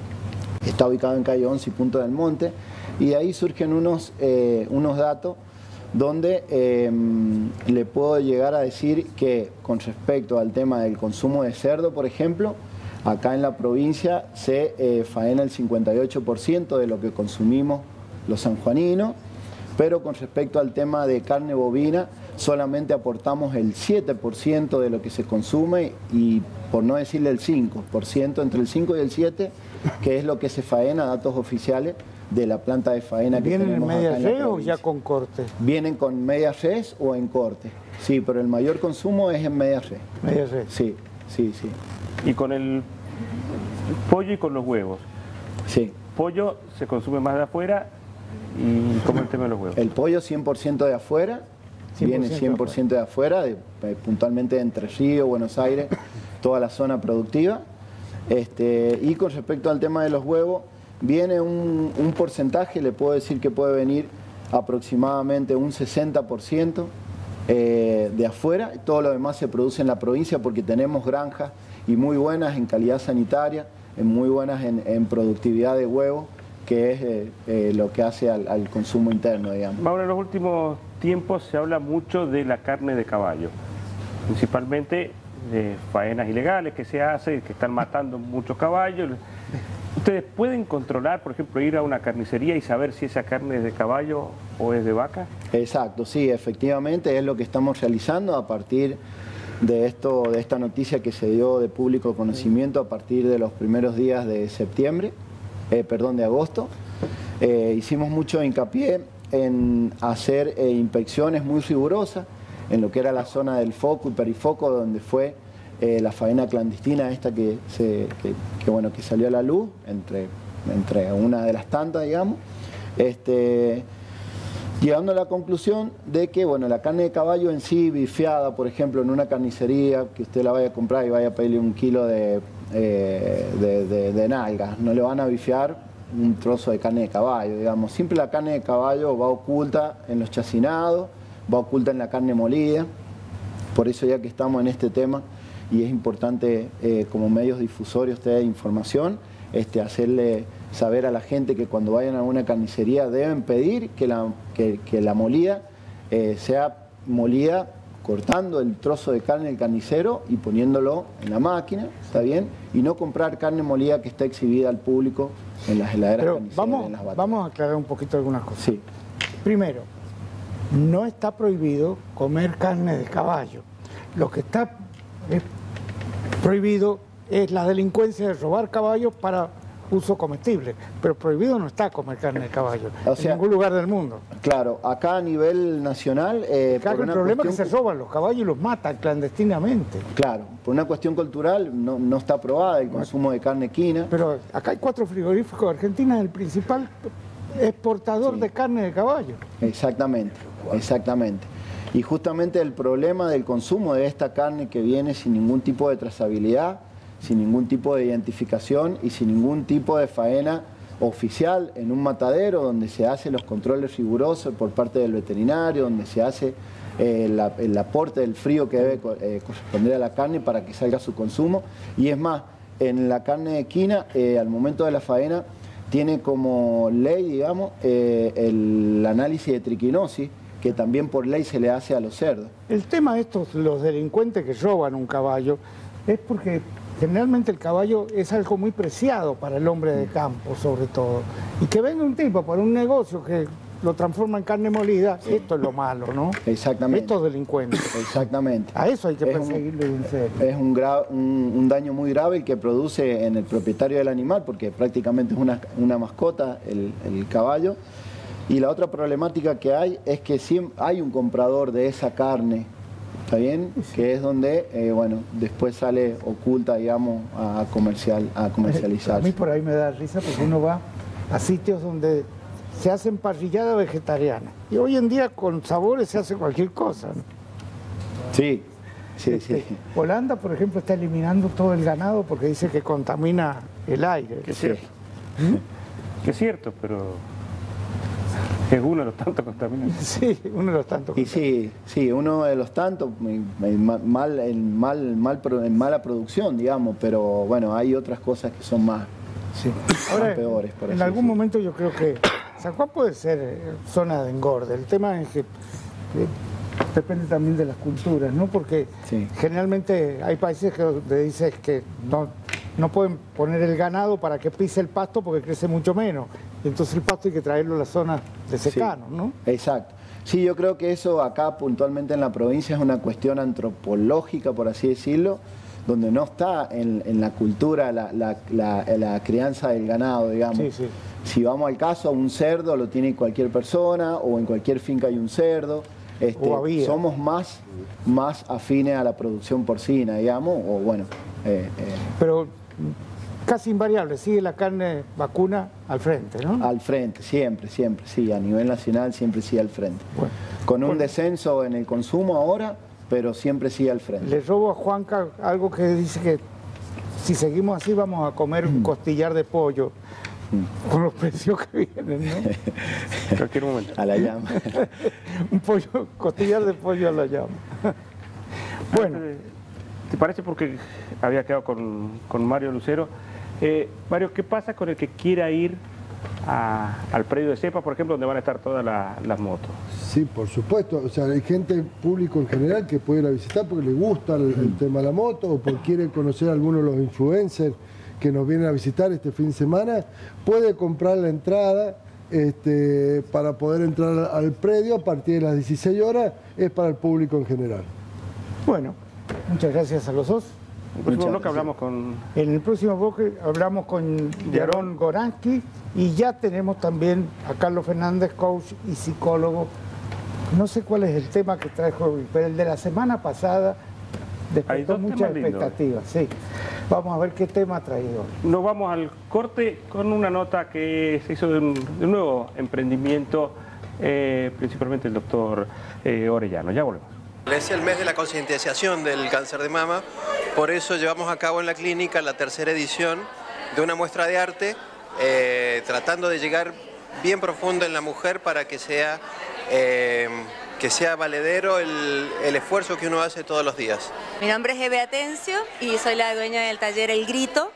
Está ubicado en calle once y Punta del Monte, y de ahí surgen unos, eh, unos datos donde eh, le puedo llegar a decir que con respecto al tema del consumo de cerdo, por ejemplo, acá en la provincia se eh, faena el cincuenta y ocho por ciento de lo que consumimos los sanjuaninos, pero con respecto al tema de carne bovina solamente aportamos el siete por ciento de lo que se consume y por no decirle el cinco por ciento, entre el cinco y el siete por ciento, que es lo que se faena, datos oficiales de la planta de faena que ¿Vienen en tenemos media acá en la res o provincia. ya con corte? Vienen con media res o en corte, sí, pero el mayor consumo es en media res. Media res. Sí, sí, sí, Y con el pollo y con los huevos. sí. Pollo se consume más de afuera y como el tema de los huevos. El pollo cien por ciento de afuera, viene cien por ciento de afuera, de, eh, puntualmente de Entre Ríos, Buenos Aires, toda la zona productiva. Este, y con respecto al tema de los huevos, viene un, un porcentaje, le puedo decir que puede venir aproximadamente un sesenta por ciento eh, de afuera, todo lo demás se produce en la provincia porque tenemos granjas y muy buenas en calidad sanitaria, en muy buenas en, en productividad de huevos, que es eh, eh, lo que hace al, al consumo interno, digamos. Ahora en los últimos tiempos se habla mucho de la carne de caballo, principalmente de faenas ilegales que se hacen, que están matando muchos caballos. ¿Ustedes pueden controlar, por ejemplo, ir a una carnicería y saber si esa carne es de caballo o es de vaca? Exacto, sí, efectivamente es lo que estamos realizando a partir de esto, de esta noticia que se dio de público conocimiento a partir de los primeros días de septiembre, eh, perdón, de agosto. Eh, hicimos mucho hincapié en hacer eh, inspecciones muy rigurosas en lo que era la zona del foco y perifoco, donde fue eh, la faena clandestina esta que, se, que, que, bueno, que salió a la luz, entre, entre una de las tantas, digamos, este, llegando a la conclusión de que bueno, la carne de caballo en sí, bifeada, por ejemplo, en una carnicería, que usted la vaya a comprar y vaya a pedirle un kilo de, eh, de, de, de nalgas, no le van a bifear un trozo de carne de caballo, digamos. Siempre la carne de caballo va oculta en los chacinados, va oculta en la carne molida. Por eso, ya que estamos en este tema y es importante eh, como medios difusorios de información, este, hacerle saber a la gente que cuando vayan a una carnicería deben pedir que la, que, que la molida eh, sea molida cortando el trozo de carne del carnicero y poniéndolo en la máquina, ¿está bien? Y no comprar carne molida que está exhibida al público en las heladeras Pero carniceras. vamos, en las baterías. vamos a aclarar un poquito algunas cosas. Sí. Primero, no está prohibido comer carne de caballo. Lo que está eh, prohibido es la delincuencia de robar caballos para uso comestible, pero prohibido no está comer carne de caballo O sea, en ningún lugar del mundo. Claro, acá a nivel nacional... Eh, Claro, por el una problema es que cuestión se roban los caballos y los matan clandestinamente. Claro, por una cuestión cultural no, no está aprobada el consumo de carne equina. Pero acá hay cuatro frigoríficos. Argentina es el principal exportador Sí. de carne de caballo. Exactamente, exactamente. Y justamente el problema del consumo de esta carne que viene sin ningún tipo de trazabilidad, sin ningún tipo de identificación y sin ningún tipo de faena oficial en un matadero donde se hacen los controles rigurosos por parte del veterinario, donde se hace eh, la, el aporte del frío que debe eh, corresponder a la carne para que salga a su consumo. Y es más, en la carne de equina, eh, al momento de la faena, tiene como ley, digamos, eh, el análisis de triquinosis, que también por ley se le hace a los cerdos. El tema de estos, los delincuentes que roban un caballo, es porque generalmente el caballo es algo muy preciado para el hombre de campo, sobre todo. Y que venga un tipo para un negocio que lo transforma en carne molida, esto es lo malo, ¿no? Exactamente. Estos delincuentes. Exactamente. A eso hay que Es un- perseguirlo en serio. Es un, gra- un, un daño muy grave el que produce en el propietario del animal, porque prácticamente es una, una mascota el, el caballo. Y la otra problemática que hay es que siempre hay un comprador de esa carne, ¿está bien? Que es donde, eh, bueno, después sale oculta, digamos, a, comercial, a A mí comercializarse. por ahí me da risa porque uno va a sitios donde se hacen parrillada vegetariana. Y hoy en día con sabores se hace cualquier cosa, ¿no? Sí, sí, sí. Este, Holanda, por ejemplo, está eliminando todo el ganado porque dice que contamina el aire. Que es Sí. cierto. Que es cierto, pero es uno de los tantos contaminantes. Sí, uno de los tantos. Y sí, sí, uno de los tantos, en mal, en mal, mal, pro- en mala producción, digamos, pero bueno, hay otras cosas que son más, Sí. más Ahora, peores. Por en así algún decirlo. momento yo creo que San Juan puede ser eh, zona de engorde. El tema es que eh, depende también de las culturas, ¿no? Porque Sí. generalmente hay países que donde dices que no, no pueden poner el ganado para que pise el pasto porque crece mucho menos. Y entonces el pasto hay que traerlo a la zona de secano, Sí, ¿no? Exacto. Sí, yo creo que eso acá puntualmente en la provincia es una cuestión antropológica, por así decirlo, donde no está en, en la cultura la, la- la- la crianza del ganado, digamos. Sí, sí. Si vamos al caso, un cerdo lo tiene cualquier persona o en cualquier finca hay un cerdo. Este, O había. somos más, más afines a la producción porcina, digamos, o bueno, eh, eh, Pero mm, casi invariable, sigue la carne vacuna al frente, ¿no? al frente, siempre, siempre, sí, a nivel nacional siempre sí al frente. Bueno. Con un Bueno. descenso en el consumo ahora, pero siempre sí al frente. Le robo a Juanca algo que dice que si seguimos así vamos a comer un costillar de pollo con los precios que vienen, ¿no? En cualquier momento. A la llama. Un pollo, costillar de pollo a la llama. Bueno, ¿Te parece? Porque había quedado con, con Mario Lucero. Eh, Mario, ¿qué pasa con el que quiera ir a- al predio de Cepa, por ejemplo, donde van a estar todas la- las motos? Sí, por supuesto. O sea, hay gente, público en general, que puede ir a visitar porque le gusta el, el tema de la moto o porque quiere conocer a algunos de los influencers que nos vienen a visitar este fin de semana. Puede comprar la entrada este, para poder entrar al predio a partir de las dieciséis horas, es para el público en general. Bueno, muchas gracias a los dos. En el próximo bloque hablamos con... En el próximo bloque hablamos con Yaron Goransky y ya tenemos también a Carlos Fernández, coach y psicólogo. No sé cuál es el tema que trajo hoy, pero el de la semana pasada despertó muchas expectativas. Sí. Vamos a ver qué tema ha traído. Nos vamos al corte con una nota que se hizo de un, de un nuevo emprendimiento, eh, principalmente el doctor eh, Orellano. Ya volvemos. Es el mes de la concientización del cáncer de mama, por eso llevamos a cabo en la clínica la tercera edición de una muestra de arte, eh, tratando de llegar bien profundo en la mujer para que sea, eh, que sea valedero el, el esfuerzo que uno hace todos los días. Mi nombre es Eve Atencio y soy la dueña del taller El Grito,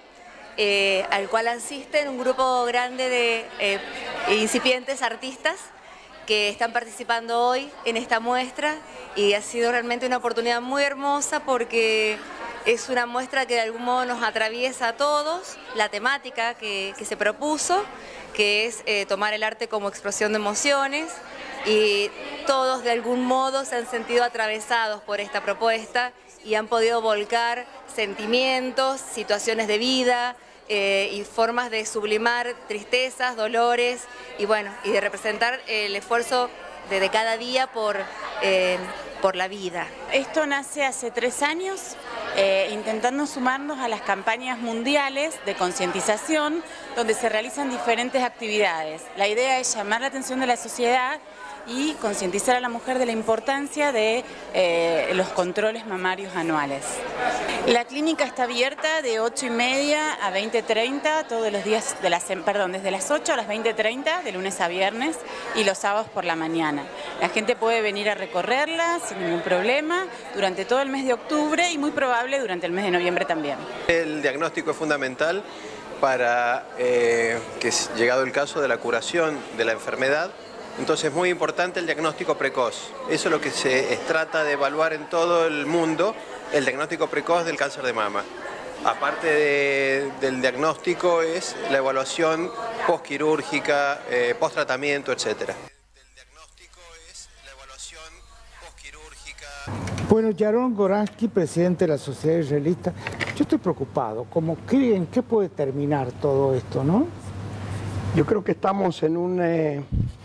eh, al cual asisten un grupo grande de eh, incipientes artistas que están participando hoy en esta muestra, y ha sido realmente una oportunidad muy hermosa porque es una muestra que de algún modo nos atraviesa a todos, la temática que, que se propuso, que es eh, tomar el arte como expresión de emociones, y todos de algún modo se han sentido atravesados por esta propuesta y han podido volcar sentimientos, situaciones de vida, Eh, y formas de sublimar tristezas, dolores y bueno, y de representar el esfuerzo de, de cada día por, eh, por la vida. Esto nace hace tres años, eh, intentando sumarnos a las campañas mundiales de concientización, donde se realizan diferentes actividades. La idea es llamar la atención de la sociedad y concientizar a la mujer de la importancia de eh, los controles mamarios anuales. La clínica está abierta de ocho y media a veinte treinta todos los días, de la, perdón, desde las ocho a las veinte treinta, de lunes a viernes, y los sábados por la mañana. La gente puede venir a recorrerla sin ningún problema durante todo el mes de octubre y muy probable durante el mes de noviembre también. El diagnóstico es fundamental para eh, que, llegado el caso de la curación de la enfermedad, entonces es muy importante el diagnóstico precoz. Eso es lo que se trata de evaluar en todo el mundo, el diagnóstico precoz del cáncer de mama. Aparte de, del diagnóstico es la evaluación postquirúrgica, eh, post-tratamiento, etcétera. El diagnóstico es la evaluación postquirúrgica. Bueno, Yaron Goransky, presidente de la Sociedad Israelita, yo estoy preocupado, como que, ¿en qué puede terminar todo esto, no? Yo creo que estamos en un... Eh...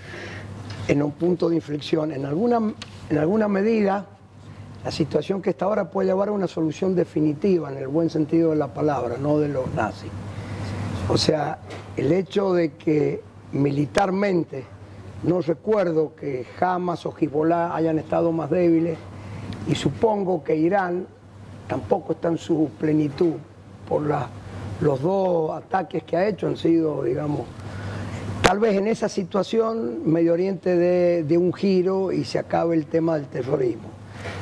en un punto de inflexión. En alguna, en alguna medida, la situación que está ahora puede llevar a una solución definitiva, en el buen sentido de la palabra, no de los nazis. O sea, el hecho de que militarmente, no recuerdo que Hamas o Hezbollah hayan estado más débiles, y supongo que Irán tampoco está en su plenitud, por la, los dos ataques que ha hecho han sido, digamos, tal vez en esa situación Medio Oriente dé, dé un giro y se acabe el tema del terrorismo.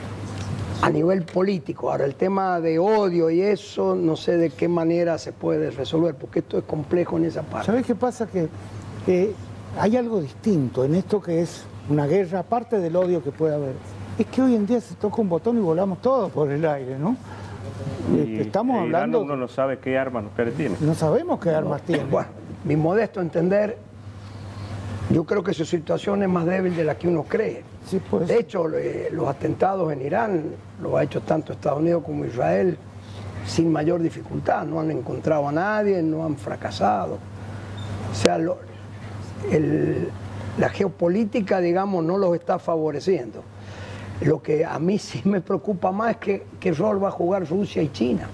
A nivel político, ahora el tema de odio y eso, no sé de qué manera se puede resolver, porque esto es complejo en esa parte. ¿Sabes qué pasa? Que eh, hay algo distinto en esto que es una guerra, aparte del odio que puede haber. Es que hoy en día se toca un botón y volamos todos por el aire, ¿no? Y Estamos hablando... Uno no sabe qué armas nucleares tiene. No sabemos qué armas tiene. Bueno, mi modesto entender... Yo creo que su situación es más débil de la que uno cree. Sí, pues. De hecho, eh, los atentados en Irán lo ha hecho tanto Estados Unidos como Israel sin mayor dificultad. No han encontrado a nadie, no han fracasado. O sea, lo, el, la geopolítica, digamos, no los está favoreciendo. Lo que a mí sí me preocupa más es que, qué rol va a jugar Rusia y China.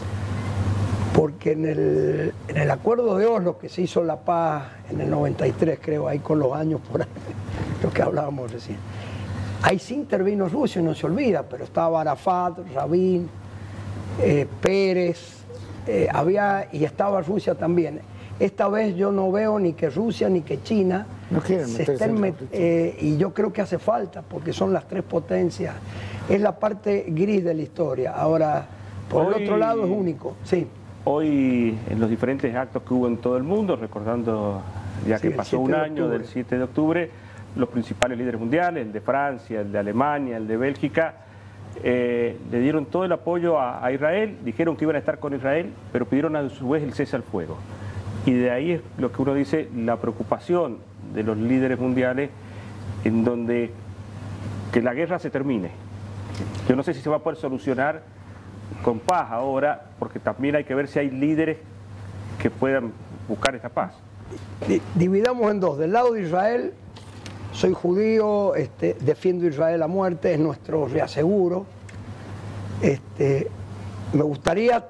Porque en el, en el acuerdo de Oslo, que se hizo la paz en el noventa y tres, creo, ahí con los años por ahí, lo que hablábamos recién, ahí sí intervino Rusia, no se olvida, pero estaba Arafat, Rabin, eh, Pérez, eh, había, y estaba Rusia también. Esta vez yo no veo ni que Rusia ni que China no quieren se estén met eh, y yo creo que hace falta, porque son las tres potencias. Es la parte gris de la historia. Ahora, por Hoy... el otro lado es único. Sí. Hoy, en los diferentes actos que hubo en todo el mundo, recordando ya sí, que pasó un año del siete de octubre, los principales líderes mundiales, el de Francia, el de Alemania, el de Bélgica, eh, le dieron todo el apoyo a, a Israel, dijeron que iban a estar con Israel, pero pidieron a su vez el cese al fuego. Y de ahí es lo que uno dice, la preocupación de los líderes mundiales en donde que la guerra se termine. Yo no sé si se va a poder solucionar con paz ahora, porque también hay que ver si hay líderes que puedan buscar esta paz. Dividamos en dos. Del lado de Israel, soy judío, este, defiendo a Israel a muerte, es nuestro reaseguro. Este, me gustaría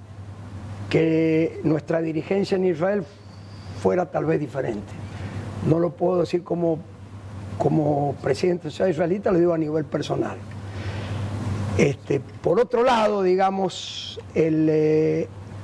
que nuestra dirigencia en Israel fuera tal vez diferente. No lo puedo decir como, como presidente de la sociedad israelita, lo digo a nivel personal. Este, por otro lado, digamos, el, eh,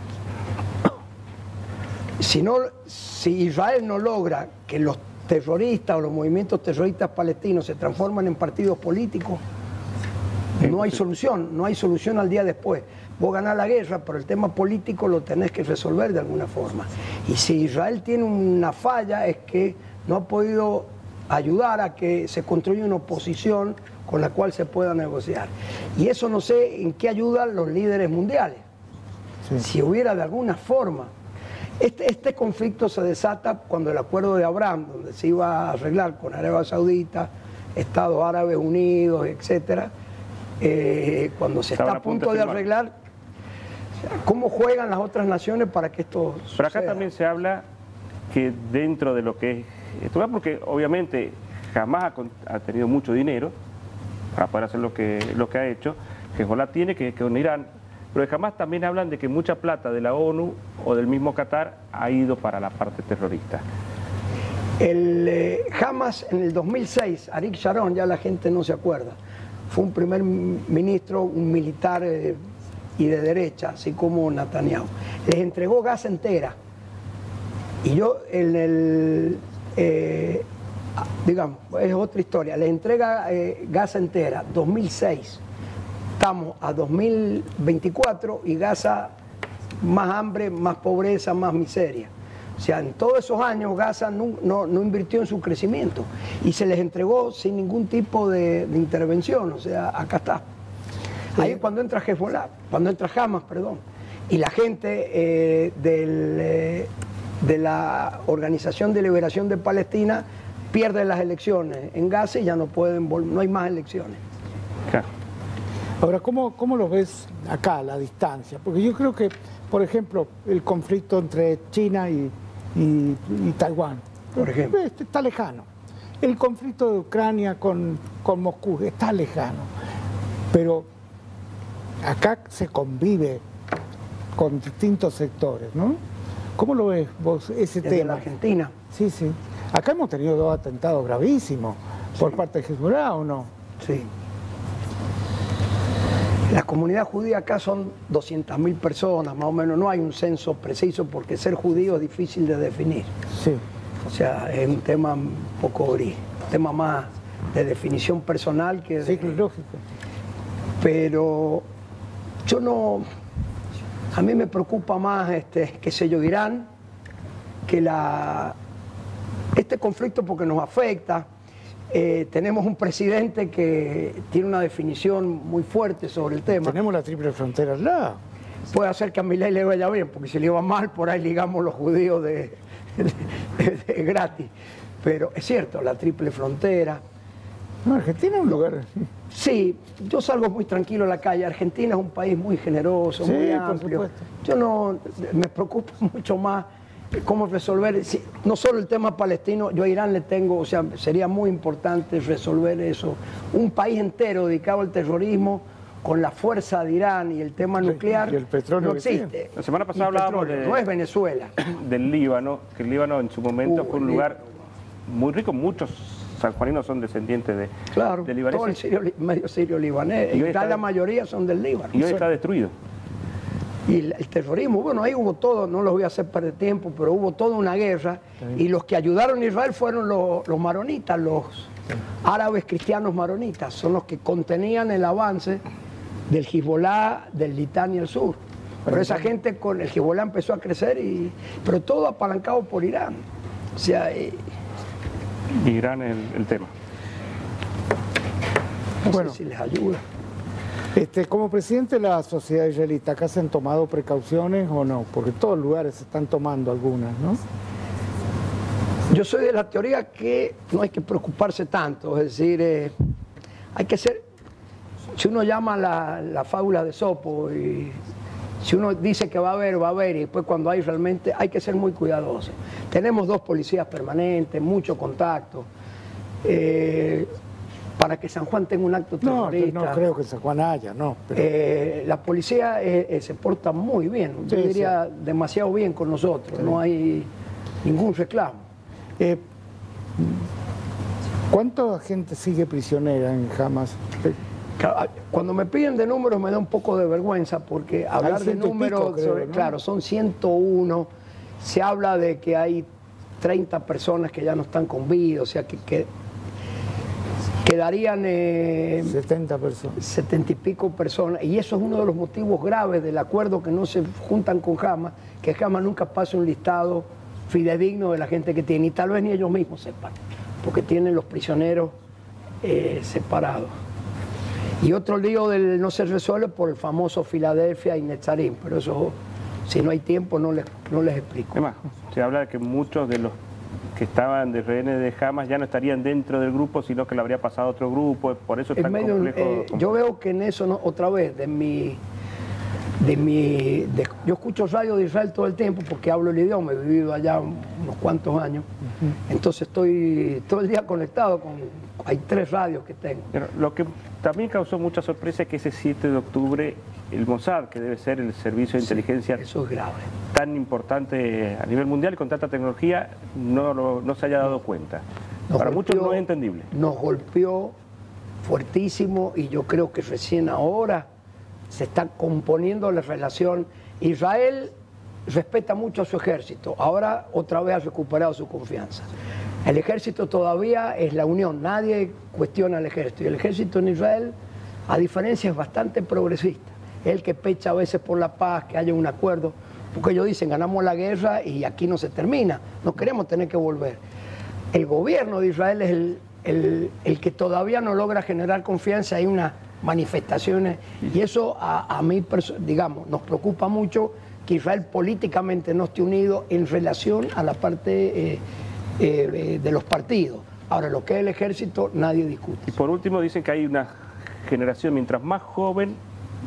si, no, si Israel no logra que los terroristas o los movimientos terroristas palestinos se transformen en partidos políticos, no hay solución, no hay solución al día después. Vos ganás la guerra, pero el tema político lo tenés que resolver de alguna forma. Y si Israel tiene una falla es que no ha podido ayudar a que se construya una oposición con la cual se pueda negociar. Y eso no sé en qué ayudan los líderes mundiales. Sí. Si hubiera de alguna forma. Este, este conflicto se desata cuando el acuerdo de Abraham, donde se iba a arreglar con Arabia Saudita, Estados Árabes Unidos, etcétera, eh, cuando se está a punto de arreglar, ¿cómo juegan las otras naciones para que esto suceda? Pero acá también se habla que dentro de lo que es esto, porque obviamente jamás ha, ha tenido mucho dinero para poder hacer lo que, lo que ha hecho, que Hezbollah tiene, que, que con Irán, pero jamás también hablan de que mucha plata de la ONU o del mismo Qatar ha ido para la parte terrorista. El eh, Hamas en el dos mil seis, Ariel Sharon, ya la gente no se acuerda, fue un primer ministro, un militar eh, y de derecha, así como Netanyahu. Les entregó Gaza entera. Y yo en el... Eh, digamos, es otra historia, le entrega eh, Gaza entera, dos mil seis, estamos a dos mil veinticuatro y Gaza más hambre, más pobreza, más miseria. O sea, en todos esos años Gaza no, no, no invirtió en su crecimiento y se les entregó sin ningún tipo de, de intervención, o sea, acá está. Ahí es cuando entra Hezbollah, cuando entra Hamas, perdón, y la gente eh, del, eh, de la Organización de Liberación de Palestina pierden las elecciones en Gaza y ya no pueden, no hay más elecciones. Claro. Ahora, ¿cómo, cómo lo ves acá, a la distancia? Porque yo creo que, por ejemplo, el conflicto entre China y, y, y Taiwán, por ejemplo, está lejano. El conflicto de Ucrania con, con Moscú está lejano. Pero acá se convive con distintos sectores, ¿no? ¿Cómo lo ves vos ese Desde tema? la Argentina. Sí, sí. Acá hemos tenido dos atentados gravísimos por sí. parte de Hezbollah, ¿o no? Sí. La comunidad judía acá son doscientas mil personas, más o menos. No hay un censo preciso porque ser judío es difícil de definir. Sí. O sea, es un tema un poco gris, un tema más de definición personal que de... Sí, lógico. Pero yo no... A mí me preocupa más, este, qué sé yo, Irán, que la... este conflicto porque nos afecta. Eh, tenemos un presidente que tiene una definición muy fuerte sobre el tema. Tenemos la triple frontera al lado. Puede hacer que a Milei le vaya bien, porque si le va mal, por ahí ligamos los judíos de, de, de, de gratis. Pero es cierto, la triple frontera. No, Argentina es un lugar... Sí, yo salgo muy tranquilo a la calle. Argentina es un país muy generoso, sí, muy amplio. por supuesto. Yo no, me preocupa mucho más cómo resolver, no solo el tema palestino, yo a Irán le tengo, o sea, sería muy importante resolver eso. Un país entero dedicado al terrorismo, con la fuerza de Irán y el tema nuclear, y el petróleo no existe. La semana pasada hablábamos de, no es Venezuela. Del Líbano, que el Líbano en su momento uh, fue un lugar muy rico, muchos sanjuaninos son descendientes de, claro, de libaneses. Todo el sirio, medio sirio libanés, y y está, la mayoría son del Líbano. Y hoy está destruido. Y el, el terrorismo, bueno, ahí hubo todo, no los voy a hacer perder tiempo, pero hubo toda una guerra, sí. Y los que ayudaron a Israel fueron los, los maronitas, los sí. árabes cristianos maronitas, son los que contenían el avance del Hezbollah, del Litán y el sur. Pero esa gente con el Hezbollah empezó a crecer, y, pero todo apalancado por Irán. O sea, eh, Irán es el, el tema. No bueno. sé si les ayuda. Este, como presidente de la sociedad israelita, ¿acá se han tomado precauciones o no? Porque en todos lugares se están tomando algunas, ¿no? Yo soy de la teoría que no hay que preocuparse tanto, es decir, eh, hay que ser, si uno llama la, la fábula de Sopo y si uno dice que va a haber, va a haber, y después cuando hay realmente, hay que ser muy cuidadoso. Tenemos dos policías permanentes, mucho contacto, eh, para que San Juan tenga un acto terrorista. No, no creo que San Juan haya, no. Pero... Eh, la policía eh, eh, se porta muy bien, yo sí, diría sí. demasiado bien con nosotros, sí. No hay ningún reclamo. Eh, ¿Cuánta gente sigue prisionera en Hamas? Cuando me piden de números me da un poco de vergüenza porque hablar de números, pico, creo, ¿no? Claro, son ciento uno, se habla de que hay treinta personas que ya no están con vida, o sea que, que quedarían eh, setenta personas. setenta y pico personas, y eso es uno de los motivos graves del acuerdo que no se juntan con Hamas, que Hamas nunca pase un listado fidedigno de la gente que tiene, y tal vez ni ellos mismos sepan, porque tienen los prisioneros eh, separados. Y otro lío del no se resuelve por el famoso Filadelfia y Netzarim, pero eso, si no hay tiempo, no les, no les explico. Además, se habla de que muchos de los que estaban de rehenes de Hamas ya no estarían dentro del grupo, sino que lo habría pasado a otro grupo, por eso es tan medio, complejo. Eh, yo veo que en eso, no, otra vez, de mi... De mi, de, yo escucho radio de Israel todo el tiempo porque hablo el idioma, he vivido allá unos cuantos años, uh-huh. Entonces estoy todo el día conectado con, hay tres radios que tengo. Pero lo que también causó mucha sorpresa es que ese siete de octubre el Mossad, que debe ser el servicio de inteligencia, sí, eso es grave, tan importante a nivel mundial y con tanta tecnología, no, lo, no se haya dado cuenta. Nos Para golpeó, muchos no es entendible. Nos golpeó fuertísimo y yo creo que recién ahora se está componiendo la relación. Israel respeta mucho a su ejército, ahora otra vez ha recuperado su confianza. El ejército todavía es la unión, nadie cuestiona al ejército, y el ejército en Israel, a diferencia, es bastante progresista, es el que pecha a veces por la paz, que haya un acuerdo, porque ellos dicen, ganamos la guerra y aquí no se termina, no queremos tener que volver. El gobierno de Israel es el, el, el que todavía no logra generar confianza, hay unas manifestaciones, y eso a, a mí, digamos, nos preocupa mucho que Israel políticamente no esté unido en relación a la parte eh, eh, de los partidos. Ahora, lo que es el ejército, nadie discute. Y por último, dicen que hay una generación, mientras más joven,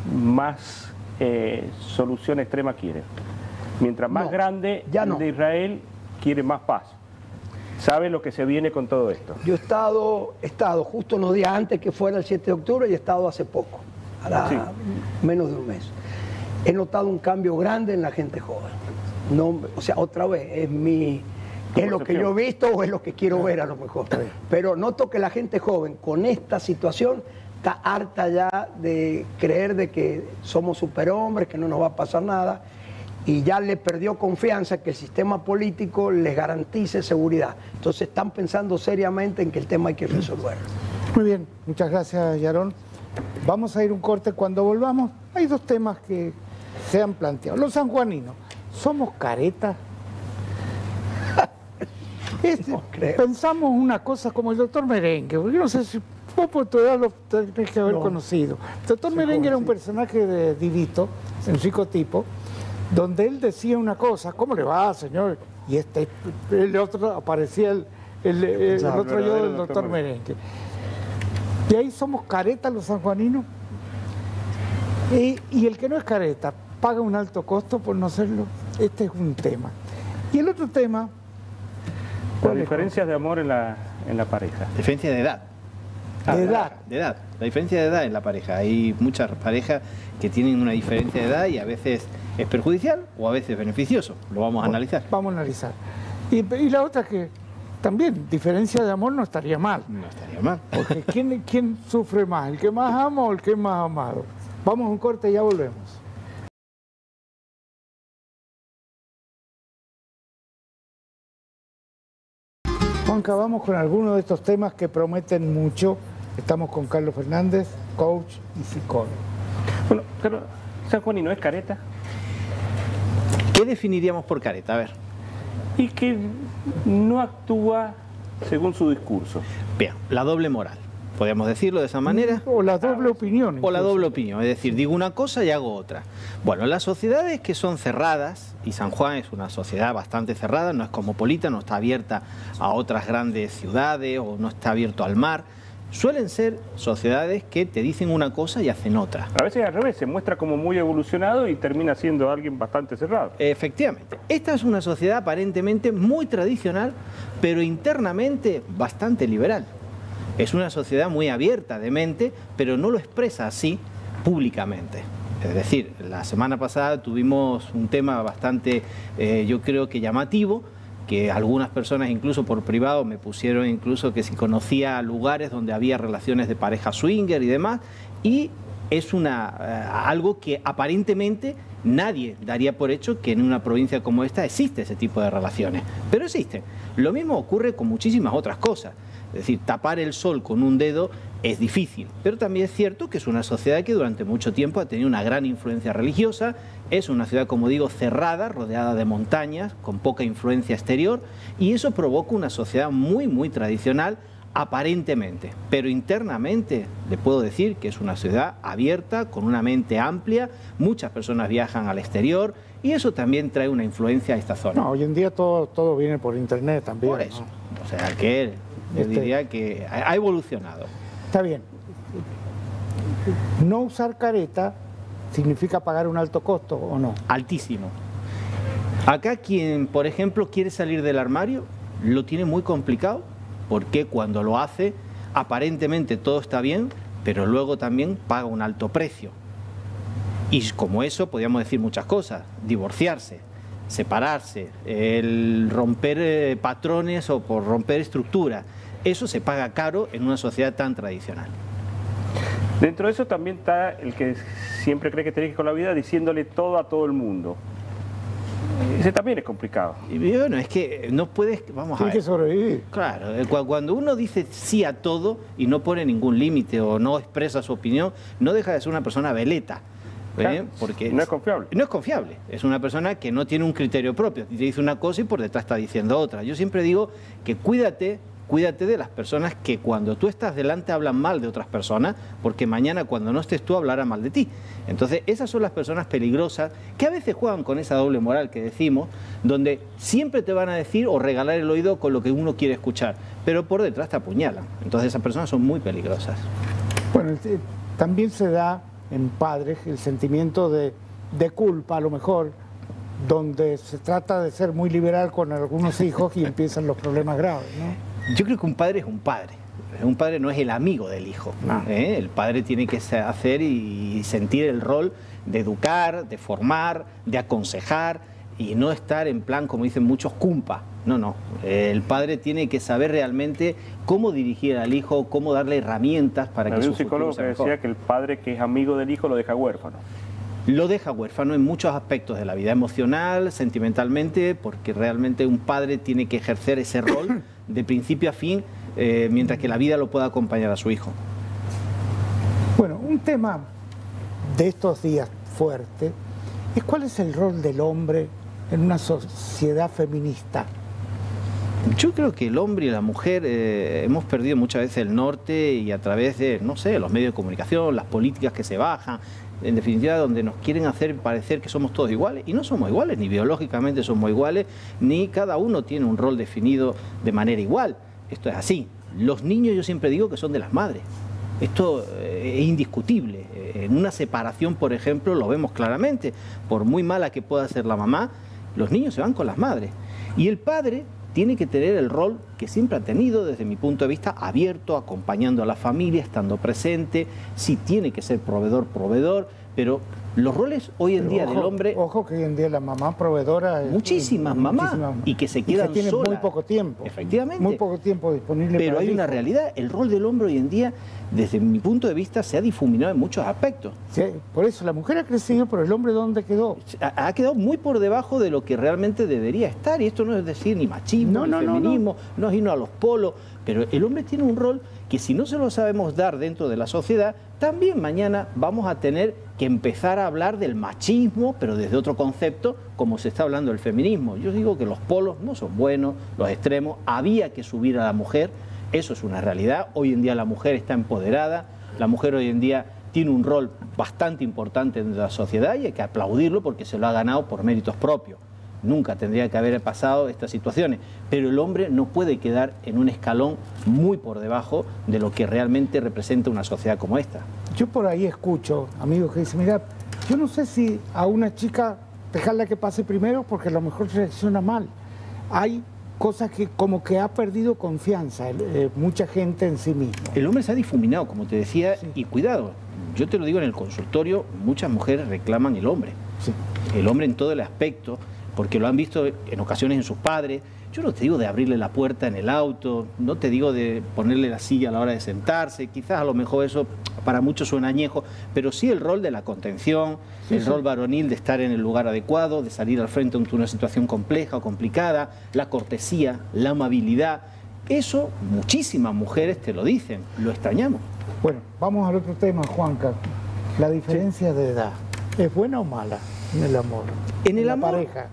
más eh, solución extrema quiere. Mientras más no, grande, ya no. de Israel quiere más paz. ¿Sabe lo que se viene con todo esto? Yo he estado, he estado justo unos días antes que fuera el siete de octubre y he estado hace poco, ahora sí. menos de un mes. He notado un cambio grande en la gente joven. No, o sea, otra vez, es mi... ¿Es lo que yo he visto o es lo que quiero ver a lo mejor? Pero noto que la gente joven con esta situación está harta ya de creer de que somos superhombres, que no nos va a pasar nada, y ya le perdió confianza que el sistema político les garantice seguridad. Entonces están pensando seriamente en que el tema hay que resolverlo. Muy bien, muchas gracias, Yaron. Vamos a ir un corte. Cuando volvamos, hay dos temas que se han planteado. Los sanjuaninos, ¿somos caretas? Este, no pensamos una cosa como el doctor Merengue, porque yo no sé si vos por tu edad lo tenés que haber no. conocido. El doctor sí, Merengue era un personaje de Divito, en psicotipo, donde él decía una cosa, ¿cómo le va, señor? Y este, el otro aparecía el, el, el, el otro yo del doctor, doctor Merengue. Y ahí somos caretas los sanjuaninos. Y, y el que no es careta paga un alto costo por no serlo. Este es un tema. Y el otro tema... Las diferencias de amor en la, en la pareja. Diferencia de edad. Ah, de edad. De edad. La diferencia de edad en la pareja. Hay muchas parejas que tienen una diferencia de edad y a veces es perjudicial o a veces beneficioso. Lo vamos a bueno, analizar. Vamos a analizar. Y, y la otra que también, diferencia de amor no estaría mal. No estaría mal. Porque ¿quién, quién sufre más? ¿El que más ama o el que es más amado? Vamos a un corte y ya volvemos. Juanca, vamos con algunos de estos temas que prometen mucho. Estamos con Carlos Fernández, coach y psicólogo. Bueno, pero ¿sanjuanino es careta? ¿Qué definiríamos por careta? A ver. Y que no actúa según su discurso. Bien, la doble moral. podríamos decirlo de esa manera. O la doble opinión. O la doble opinión, es decir, digo una cosa y hago otra. Bueno, las sociedades que son cerradas, y San Juan es una sociedad bastante cerrada, no es cosmopolita, no está abierta a otras grandes ciudades o no está abierto al mar, suelen ser sociedades que te dicen una cosa y hacen otra. A veces al revés, se muestra como muy evolucionado y termina siendo alguien bastante cerrado. Efectivamente. Esta es una sociedad aparentemente muy tradicional, pero internamente bastante liberal. Es una sociedad muy abierta de mente, pero no lo expresa así públicamente. Es decir, la semana pasada tuvimos un tema bastante, eh, yo creo que llamativo, que algunas personas incluso por privado me pusieron incluso que si conocía lugares donde había relaciones de pareja swinger y demás, y es una, eh, algo que aparentemente nadie daría por hecho que en una provincia como esta existe ese tipo de relaciones, pero existen. Lo mismo ocurre con muchísimas otras cosas. Es decir, tapar el sol con un dedo es difícil, pero también es cierto que es una sociedad que durante mucho tiempo ha tenido una gran influencia religiosa, es una ciudad, como digo, cerrada, rodeada de montañas, con poca influencia exterior, y eso provoca una sociedad muy, muy tradicional, aparentemente, pero internamente le puedo decir que es una ciudad abierta, con una mente amplia, muchas personas viajan al exterior, y eso también trae una influencia a esta zona. No, hoy en día todo, todo viene por internet también. Por eso, ¿no? O sea que yo Este- diría que ha evolucionado. Está bien. No usar careta significa pagar un alto costo, ¿o no? Altísimo. Acá quien, por ejemplo, quiere salir del armario, lo tiene muy complicado, porque cuando lo hace, aparentemente todo está bien, pero luego también paga un alto precio. Y como eso, podríamos decir muchas cosas: divorciarse, separarse, el romper eh, patrones o por romper estructuras. Eso se paga caro en una sociedad tan tradicional. Dentro de eso también está el que siempre cree que tiene que ir con la vida diciéndole todo a todo el mundo. Ese también es complicado. Y bueno, es que no puedes, vamos a Tiene ver. que sobrevivir. Claro, eh, cu- cuando uno dice sí a todo y no pone ningún límite o no expresa su opinión, no deja de ser una persona veleta. ¿eh? Claro, Porque no es confiable. No es confiable. Es una persona que no tiene un criterio propio. Te dice una cosa y por detrás está diciendo otra. Yo siempre digo que cuídate, cuídate de las personas que cuando tú estás delante hablan mal de otras personas, porque mañana cuando no estés tú hablarán mal de ti. Entonces esas son las personas peligrosas que a veces juegan con esa doble moral que decimos, donde siempre te van a decir o regalar el oído con lo que uno quiere escuchar, pero por detrás te apuñalan. Entonces esas personas son muy peligrosas. Bueno, este, también se da en padres el sentimiento de, de culpa, a lo mejor, donde se trata de ser muy liberal con algunos hijos y empiezan los problemas graves, ¿no? Yo creo que un padre es un padre. Un padre no es el amigo del hijo. No. ¿eh? El padre tiene que hacer y sentir el rol de educar, de formar, de aconsejar y no estar en plan, como dicen muchos, cumpa. No, no. El padre tiene que saber realmente cómo dirigir al hijo, cómo darle herramientas para que Había su un psicólogo futuro que sea decía mejor. que el padre que es amigo del hijo lo deja huérfano. Lo deja huérfano en muchos aspectos de la vida, emocional, sentimentalmente, porque realmente un padre tiene que ejercer ese rol de principio a fin, eh, mientras que la vida lo pueda acompañar a su hijo. Bueno, un tema de estos días fuerte es cuál es el rol del hombre en una sociedad feminista. Yo creo que el hombre y la mujer eh, hemos perdido muchas veces el norte y a través de, no sé, los medios de comunicación, las políticas que se bajan, en definitiva donde nos quieren hacer parecer que somos todos iguales, y no somos iguales, ni biológicamente somos iguales, ni cada uno tiene un rol definido de manera igual. Esto es así. Los niños yo siempre digo que son de las madres. Esto eh, es indiscutible. Eh, En una separación, por ejemplo, lo vemos claramente. Por muy mala que pueda ser la mamá, los niños se van con las madres. Y el padre tiene que tener el rol que siempre ha tenido, desde mi punto de vista, abierto, acompañando a la familia, estando presente. Sí tiene que ser proveedor, proveedor, pero los roles hoy en Pero día ojo, del hombre... Ojo que hoy en día la mamá proveedora... es- Muchísimas es- mamás, muchísimas- y que se y quedan tienen muy solas. poco tiempo. Efectivamente. Muy poco tiempo disponible Pero para hay el una hijo. realidad, el rol del hombre hoy en día, desde mi punto de vista, se ha difuminado en muchos aspectos. Sí, por eso la mujer ha crecido, pero el hombre ¿dónde quedó? Ha, ha quedado muy por debajo de lo que realmente debería estar, y esto no es decir ni machismo, No, ni no, no, feminismo, no, no es irnos a los polos, pero el hombre tiene un rol que si no se lo sabemos dar dentro de la sociedad, también mañana vamos a tener que empezar a hablar del machismo, pero desde otro concepto, como se está hablando del feminismo. Yo digo que los polos no son buenos, los extremos, había que subir a la mujer, Eso es una realidad. Hoy en día la mujer está empoderada, la mujer hoy en día tiene un rol bastante importante en la sociedad y hay que aplaudirlo porque se lo ha ganado por méritos propios. Nunca tendría que haber pasado estas situaciones, pero el hombre no puede quedar en un escalón muy por debajo de lo que realmente representa una sociedad como esta. Yo por ahí escucho amigos que dicen, mira, yo no sé si a una chica dejarla que pase primero porque a lo mejor reacciona mal. Hay cosas que como que ha perdido confianza eh, mucha gente en sí misma. El hombre se ha difuminado, como te decía, sí. Y cuidado, yo te lo digo en el consultorio, muchas mujeres reclaman el hombre. Sí. El hombre en todo el aspecto, porque lo han visto en ocasiones en sus padres. Yo no te digo de abrirle la puerta en el auto, no te digo de ponerle la silla a la hora de sentarse, quizás a lo mejor eso para muchos suena añejo, pero sí el rol de la contención, sí, el sí. rol varonil de estar en el lugar adecuado, de salir al frente ante una situación compleja o complicada, la cortesía, la amabilidad, eso muchísimas mujeres te lo dicen, lo extrañamos. Bueno, vamos al otro tema, Juanca, la diferencia sí. de edad, ¿es buena o mala en el amor? En el en amor... la pareja.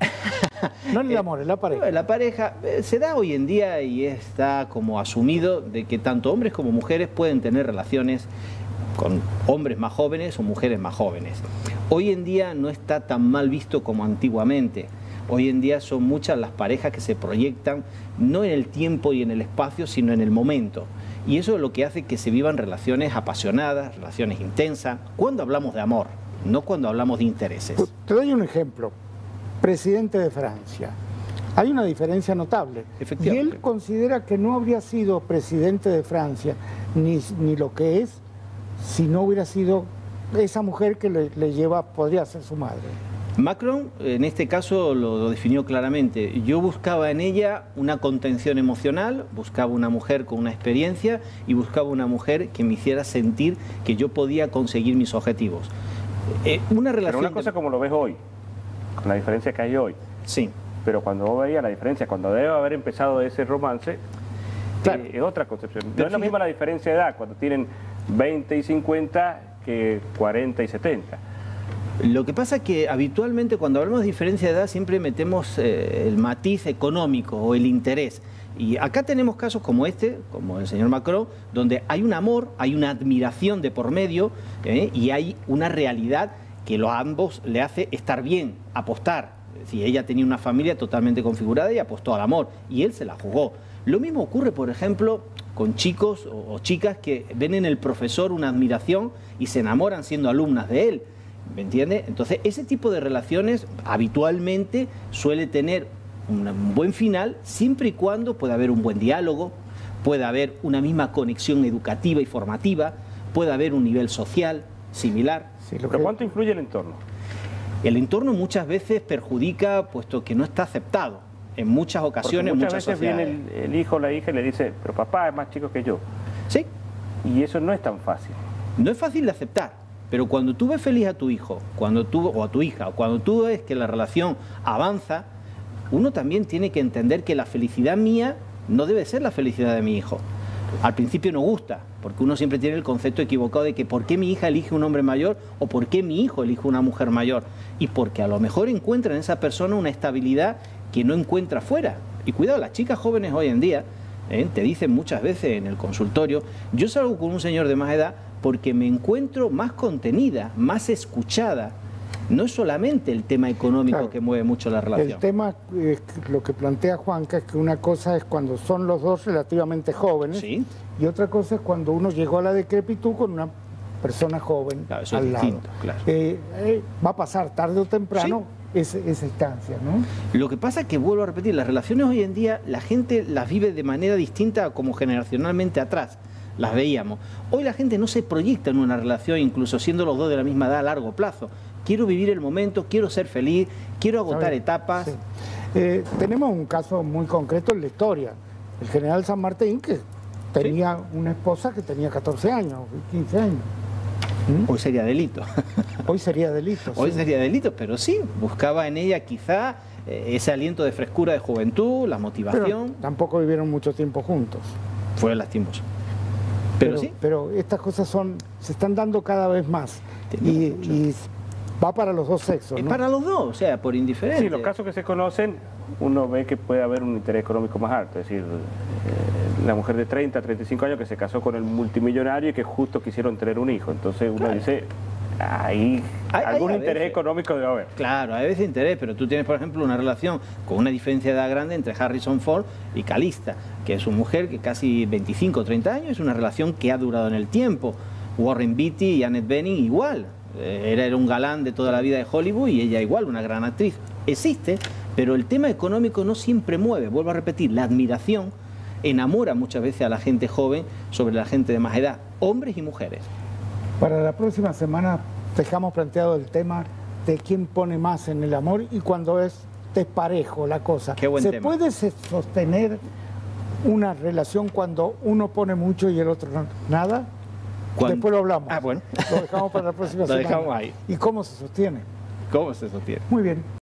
No en el amor, en la pareja. La pareja eh, se da hoy en día y está como asumido de que tanto hombres como mujeres pueden tener relaciones con hombres más jóvenes o mujeres más jóvenes. Hoy en día no está tan mal visto como antiguamente. Hoy en día son muchas las parejas que se proyectan no en el tiempo y en el espacio, sino en el momento. Y eso es lo que hace que se vivan relaciones apasionadas, relaciones intensas, cuando hablamos de amor, no cuando hablamos de intereses. Te doy un ejemplo. Presidente de Francia. Hay una diferencia notable. Y él considera que no habría sido presidente de Francia, ni, ni lo que es, si no hubiera sido esa mujer que le, le lleva, podría ser su madre. Macron, en este caso, lo, lo definió claramente. Yo buscaba en ella una contención emocional, buscaba una mujer con una experiencia y buscaba una mujer que me hiciera sentir que yo podía conseguir mis objetivos. Eh, una relación... Pero una cosa como lo ves hoy, con la diferencia que hay hoy. Sí. Pero cuando vos veías la diferencia, cuando debe haber empezado ese romance, claro. eh, es otra concepción. No Pero es la misma la diferencia de edad, cuando tienen veinte y cincuenta que cuarenta y setenta. Lo que pasa es que habitualmente cuando hablamos de diferencia de edad siempre metemos eh, el matiz económico o el interés. Y acá tenemos casos como este, como el señor Macron, donde hay un amor, hay una admiración de por medio eh, y hay una realidad que los ambos le hace estar bien, apostar. Si ella tenía una familia totalmente configurada y apostó al amor, y él se la jugó. Lo mismo ocurre, por ejemplo, con chicos o, o chicas que ven en el profesor una admiración y se enamoran siendo alumnas de él, ¿me entiende? Entonces, ese tipo de relaciones habitualmente suele tener un, un buen final, siempre y cuando pueda haber un buen diálogo, pueda haber una misma conexión educativa y formativa, pueda haber un nivel social similar. Sí, ¿pero cuánto influye el entorno? El entorno muchas veces perjudica, puesto que no está aceptado. En muchas ocasiones, Porque muchas, muchas veces sociedades. viene el, el hijo o la hija y le dice, pero papá es más chico que yo. Sí. Y eso no es tan fácil. No es fácil de aceptar, pero cuando tú ves feliz a tu hijo, cuando tú, o a tu hija, o cuando tú ves que la relación avanza, uno también tiene que entender que la felicidad mía no debe ser la felicidad de mi hijo. Al principio no gusta, porque uno siempre tiene el concepto equivocado de que por qué mi hija elige un hombre mayor o por qué mi hijo elige una mujer mayor. Y porque a lo mejor encuentra en esa persona una estabilidad que no encuentra fuera. Y cuidado, las chicas jóvenes hoy en día ¿eh? te dicen muchas veces en el consultorio, yo salgo con un señor de más edad porque me encuentro más contenida, más escuchada. No es solamente el tema económico claro, que mueve mucho la relación. El tema, eh, lo que plantea Juanca, es que una cosa es cuando son los dos relativamente jóvenes, ¿sí? Y otra cosa es cuando uno llegó a la decrepitud con una persona joven claro, eso al es lado. Distinto, claro. eh, eh, va a pasar tarde o temprano ¿sí? esa, esa instancia, ¿no? Lo que pasa es que, vuelvo a repetir, las relaciones hoy en día la gente las vive de manera distinta a como generacionalmente atrás las veíamos. Hoy la gente no se proyecta en una relación, incluso siendo los dos de la misma edad a largo plazo. Quiero vivir el momento, quiero ser feliz, quiero agotar etapas. Sí. Eh, tenemos un caso muy concreto en la historia. El general San Martín, que tenía sí. una esposa que tenía catorce años, quince años. ¿Mm? Hoy sería delito. Hoy sería delito. Hoy sí. sería delito, pero sí, buscaba en ella quizá eh, ese aliento de frescura de juventud, la motivación. Pero tampoco vivieron mucho tiempo juntos. Fue lastimoso. Pero, pero sí. Pero estas cosas son se están dando cada vez más. Y, y va para los dos sexos, es ¿no? para los dos, o sea, por indiferencia. Sí, los casos que se conocen, uno ve que puede haber un interés económico más alto. Es decir, eh, la mujer de treinta, treinta y cinco años que se casó con el multimillonario y que justo quisieron tener un hijo. Entonces uno Claro. dice, ahí Hay- algún hay a interés veces. económico debe haber. Claro, hay veces interés, pero tú tienes, por ejemplo, una relación con una diferencia de edad grande entre Harrison Ford y Calista, que es una mujer que casi veinticinco o treinta años, es una relación que ha durado en el tiempo. Warren Beatty y Annette Bening igual. Eh, Era, era un galán de toda la vida de Hollywood y ella igual, una gran actriz. Existe, pero el tema económico no siempre mueve. Vuelvo a repetir, la admiración enamora muchas veces a la gente joven sobre la gente de más edad, hombres y mujeres. Para la próxima semana dejamos planteado el tema de quién pone más en el amor y cuando es desparejo la cosa. Qué buen ¿Se tema. puede se- sostener una relación cuando uno pone mucho y el otro no- nada? Cuando- Después lo hablamos. Ah, bueno. Lo dejamos para la próxima Lo semana. dejamos ahí. ¿Y cómo se sostiene? ¿Cómo se sostiene? Muy bien.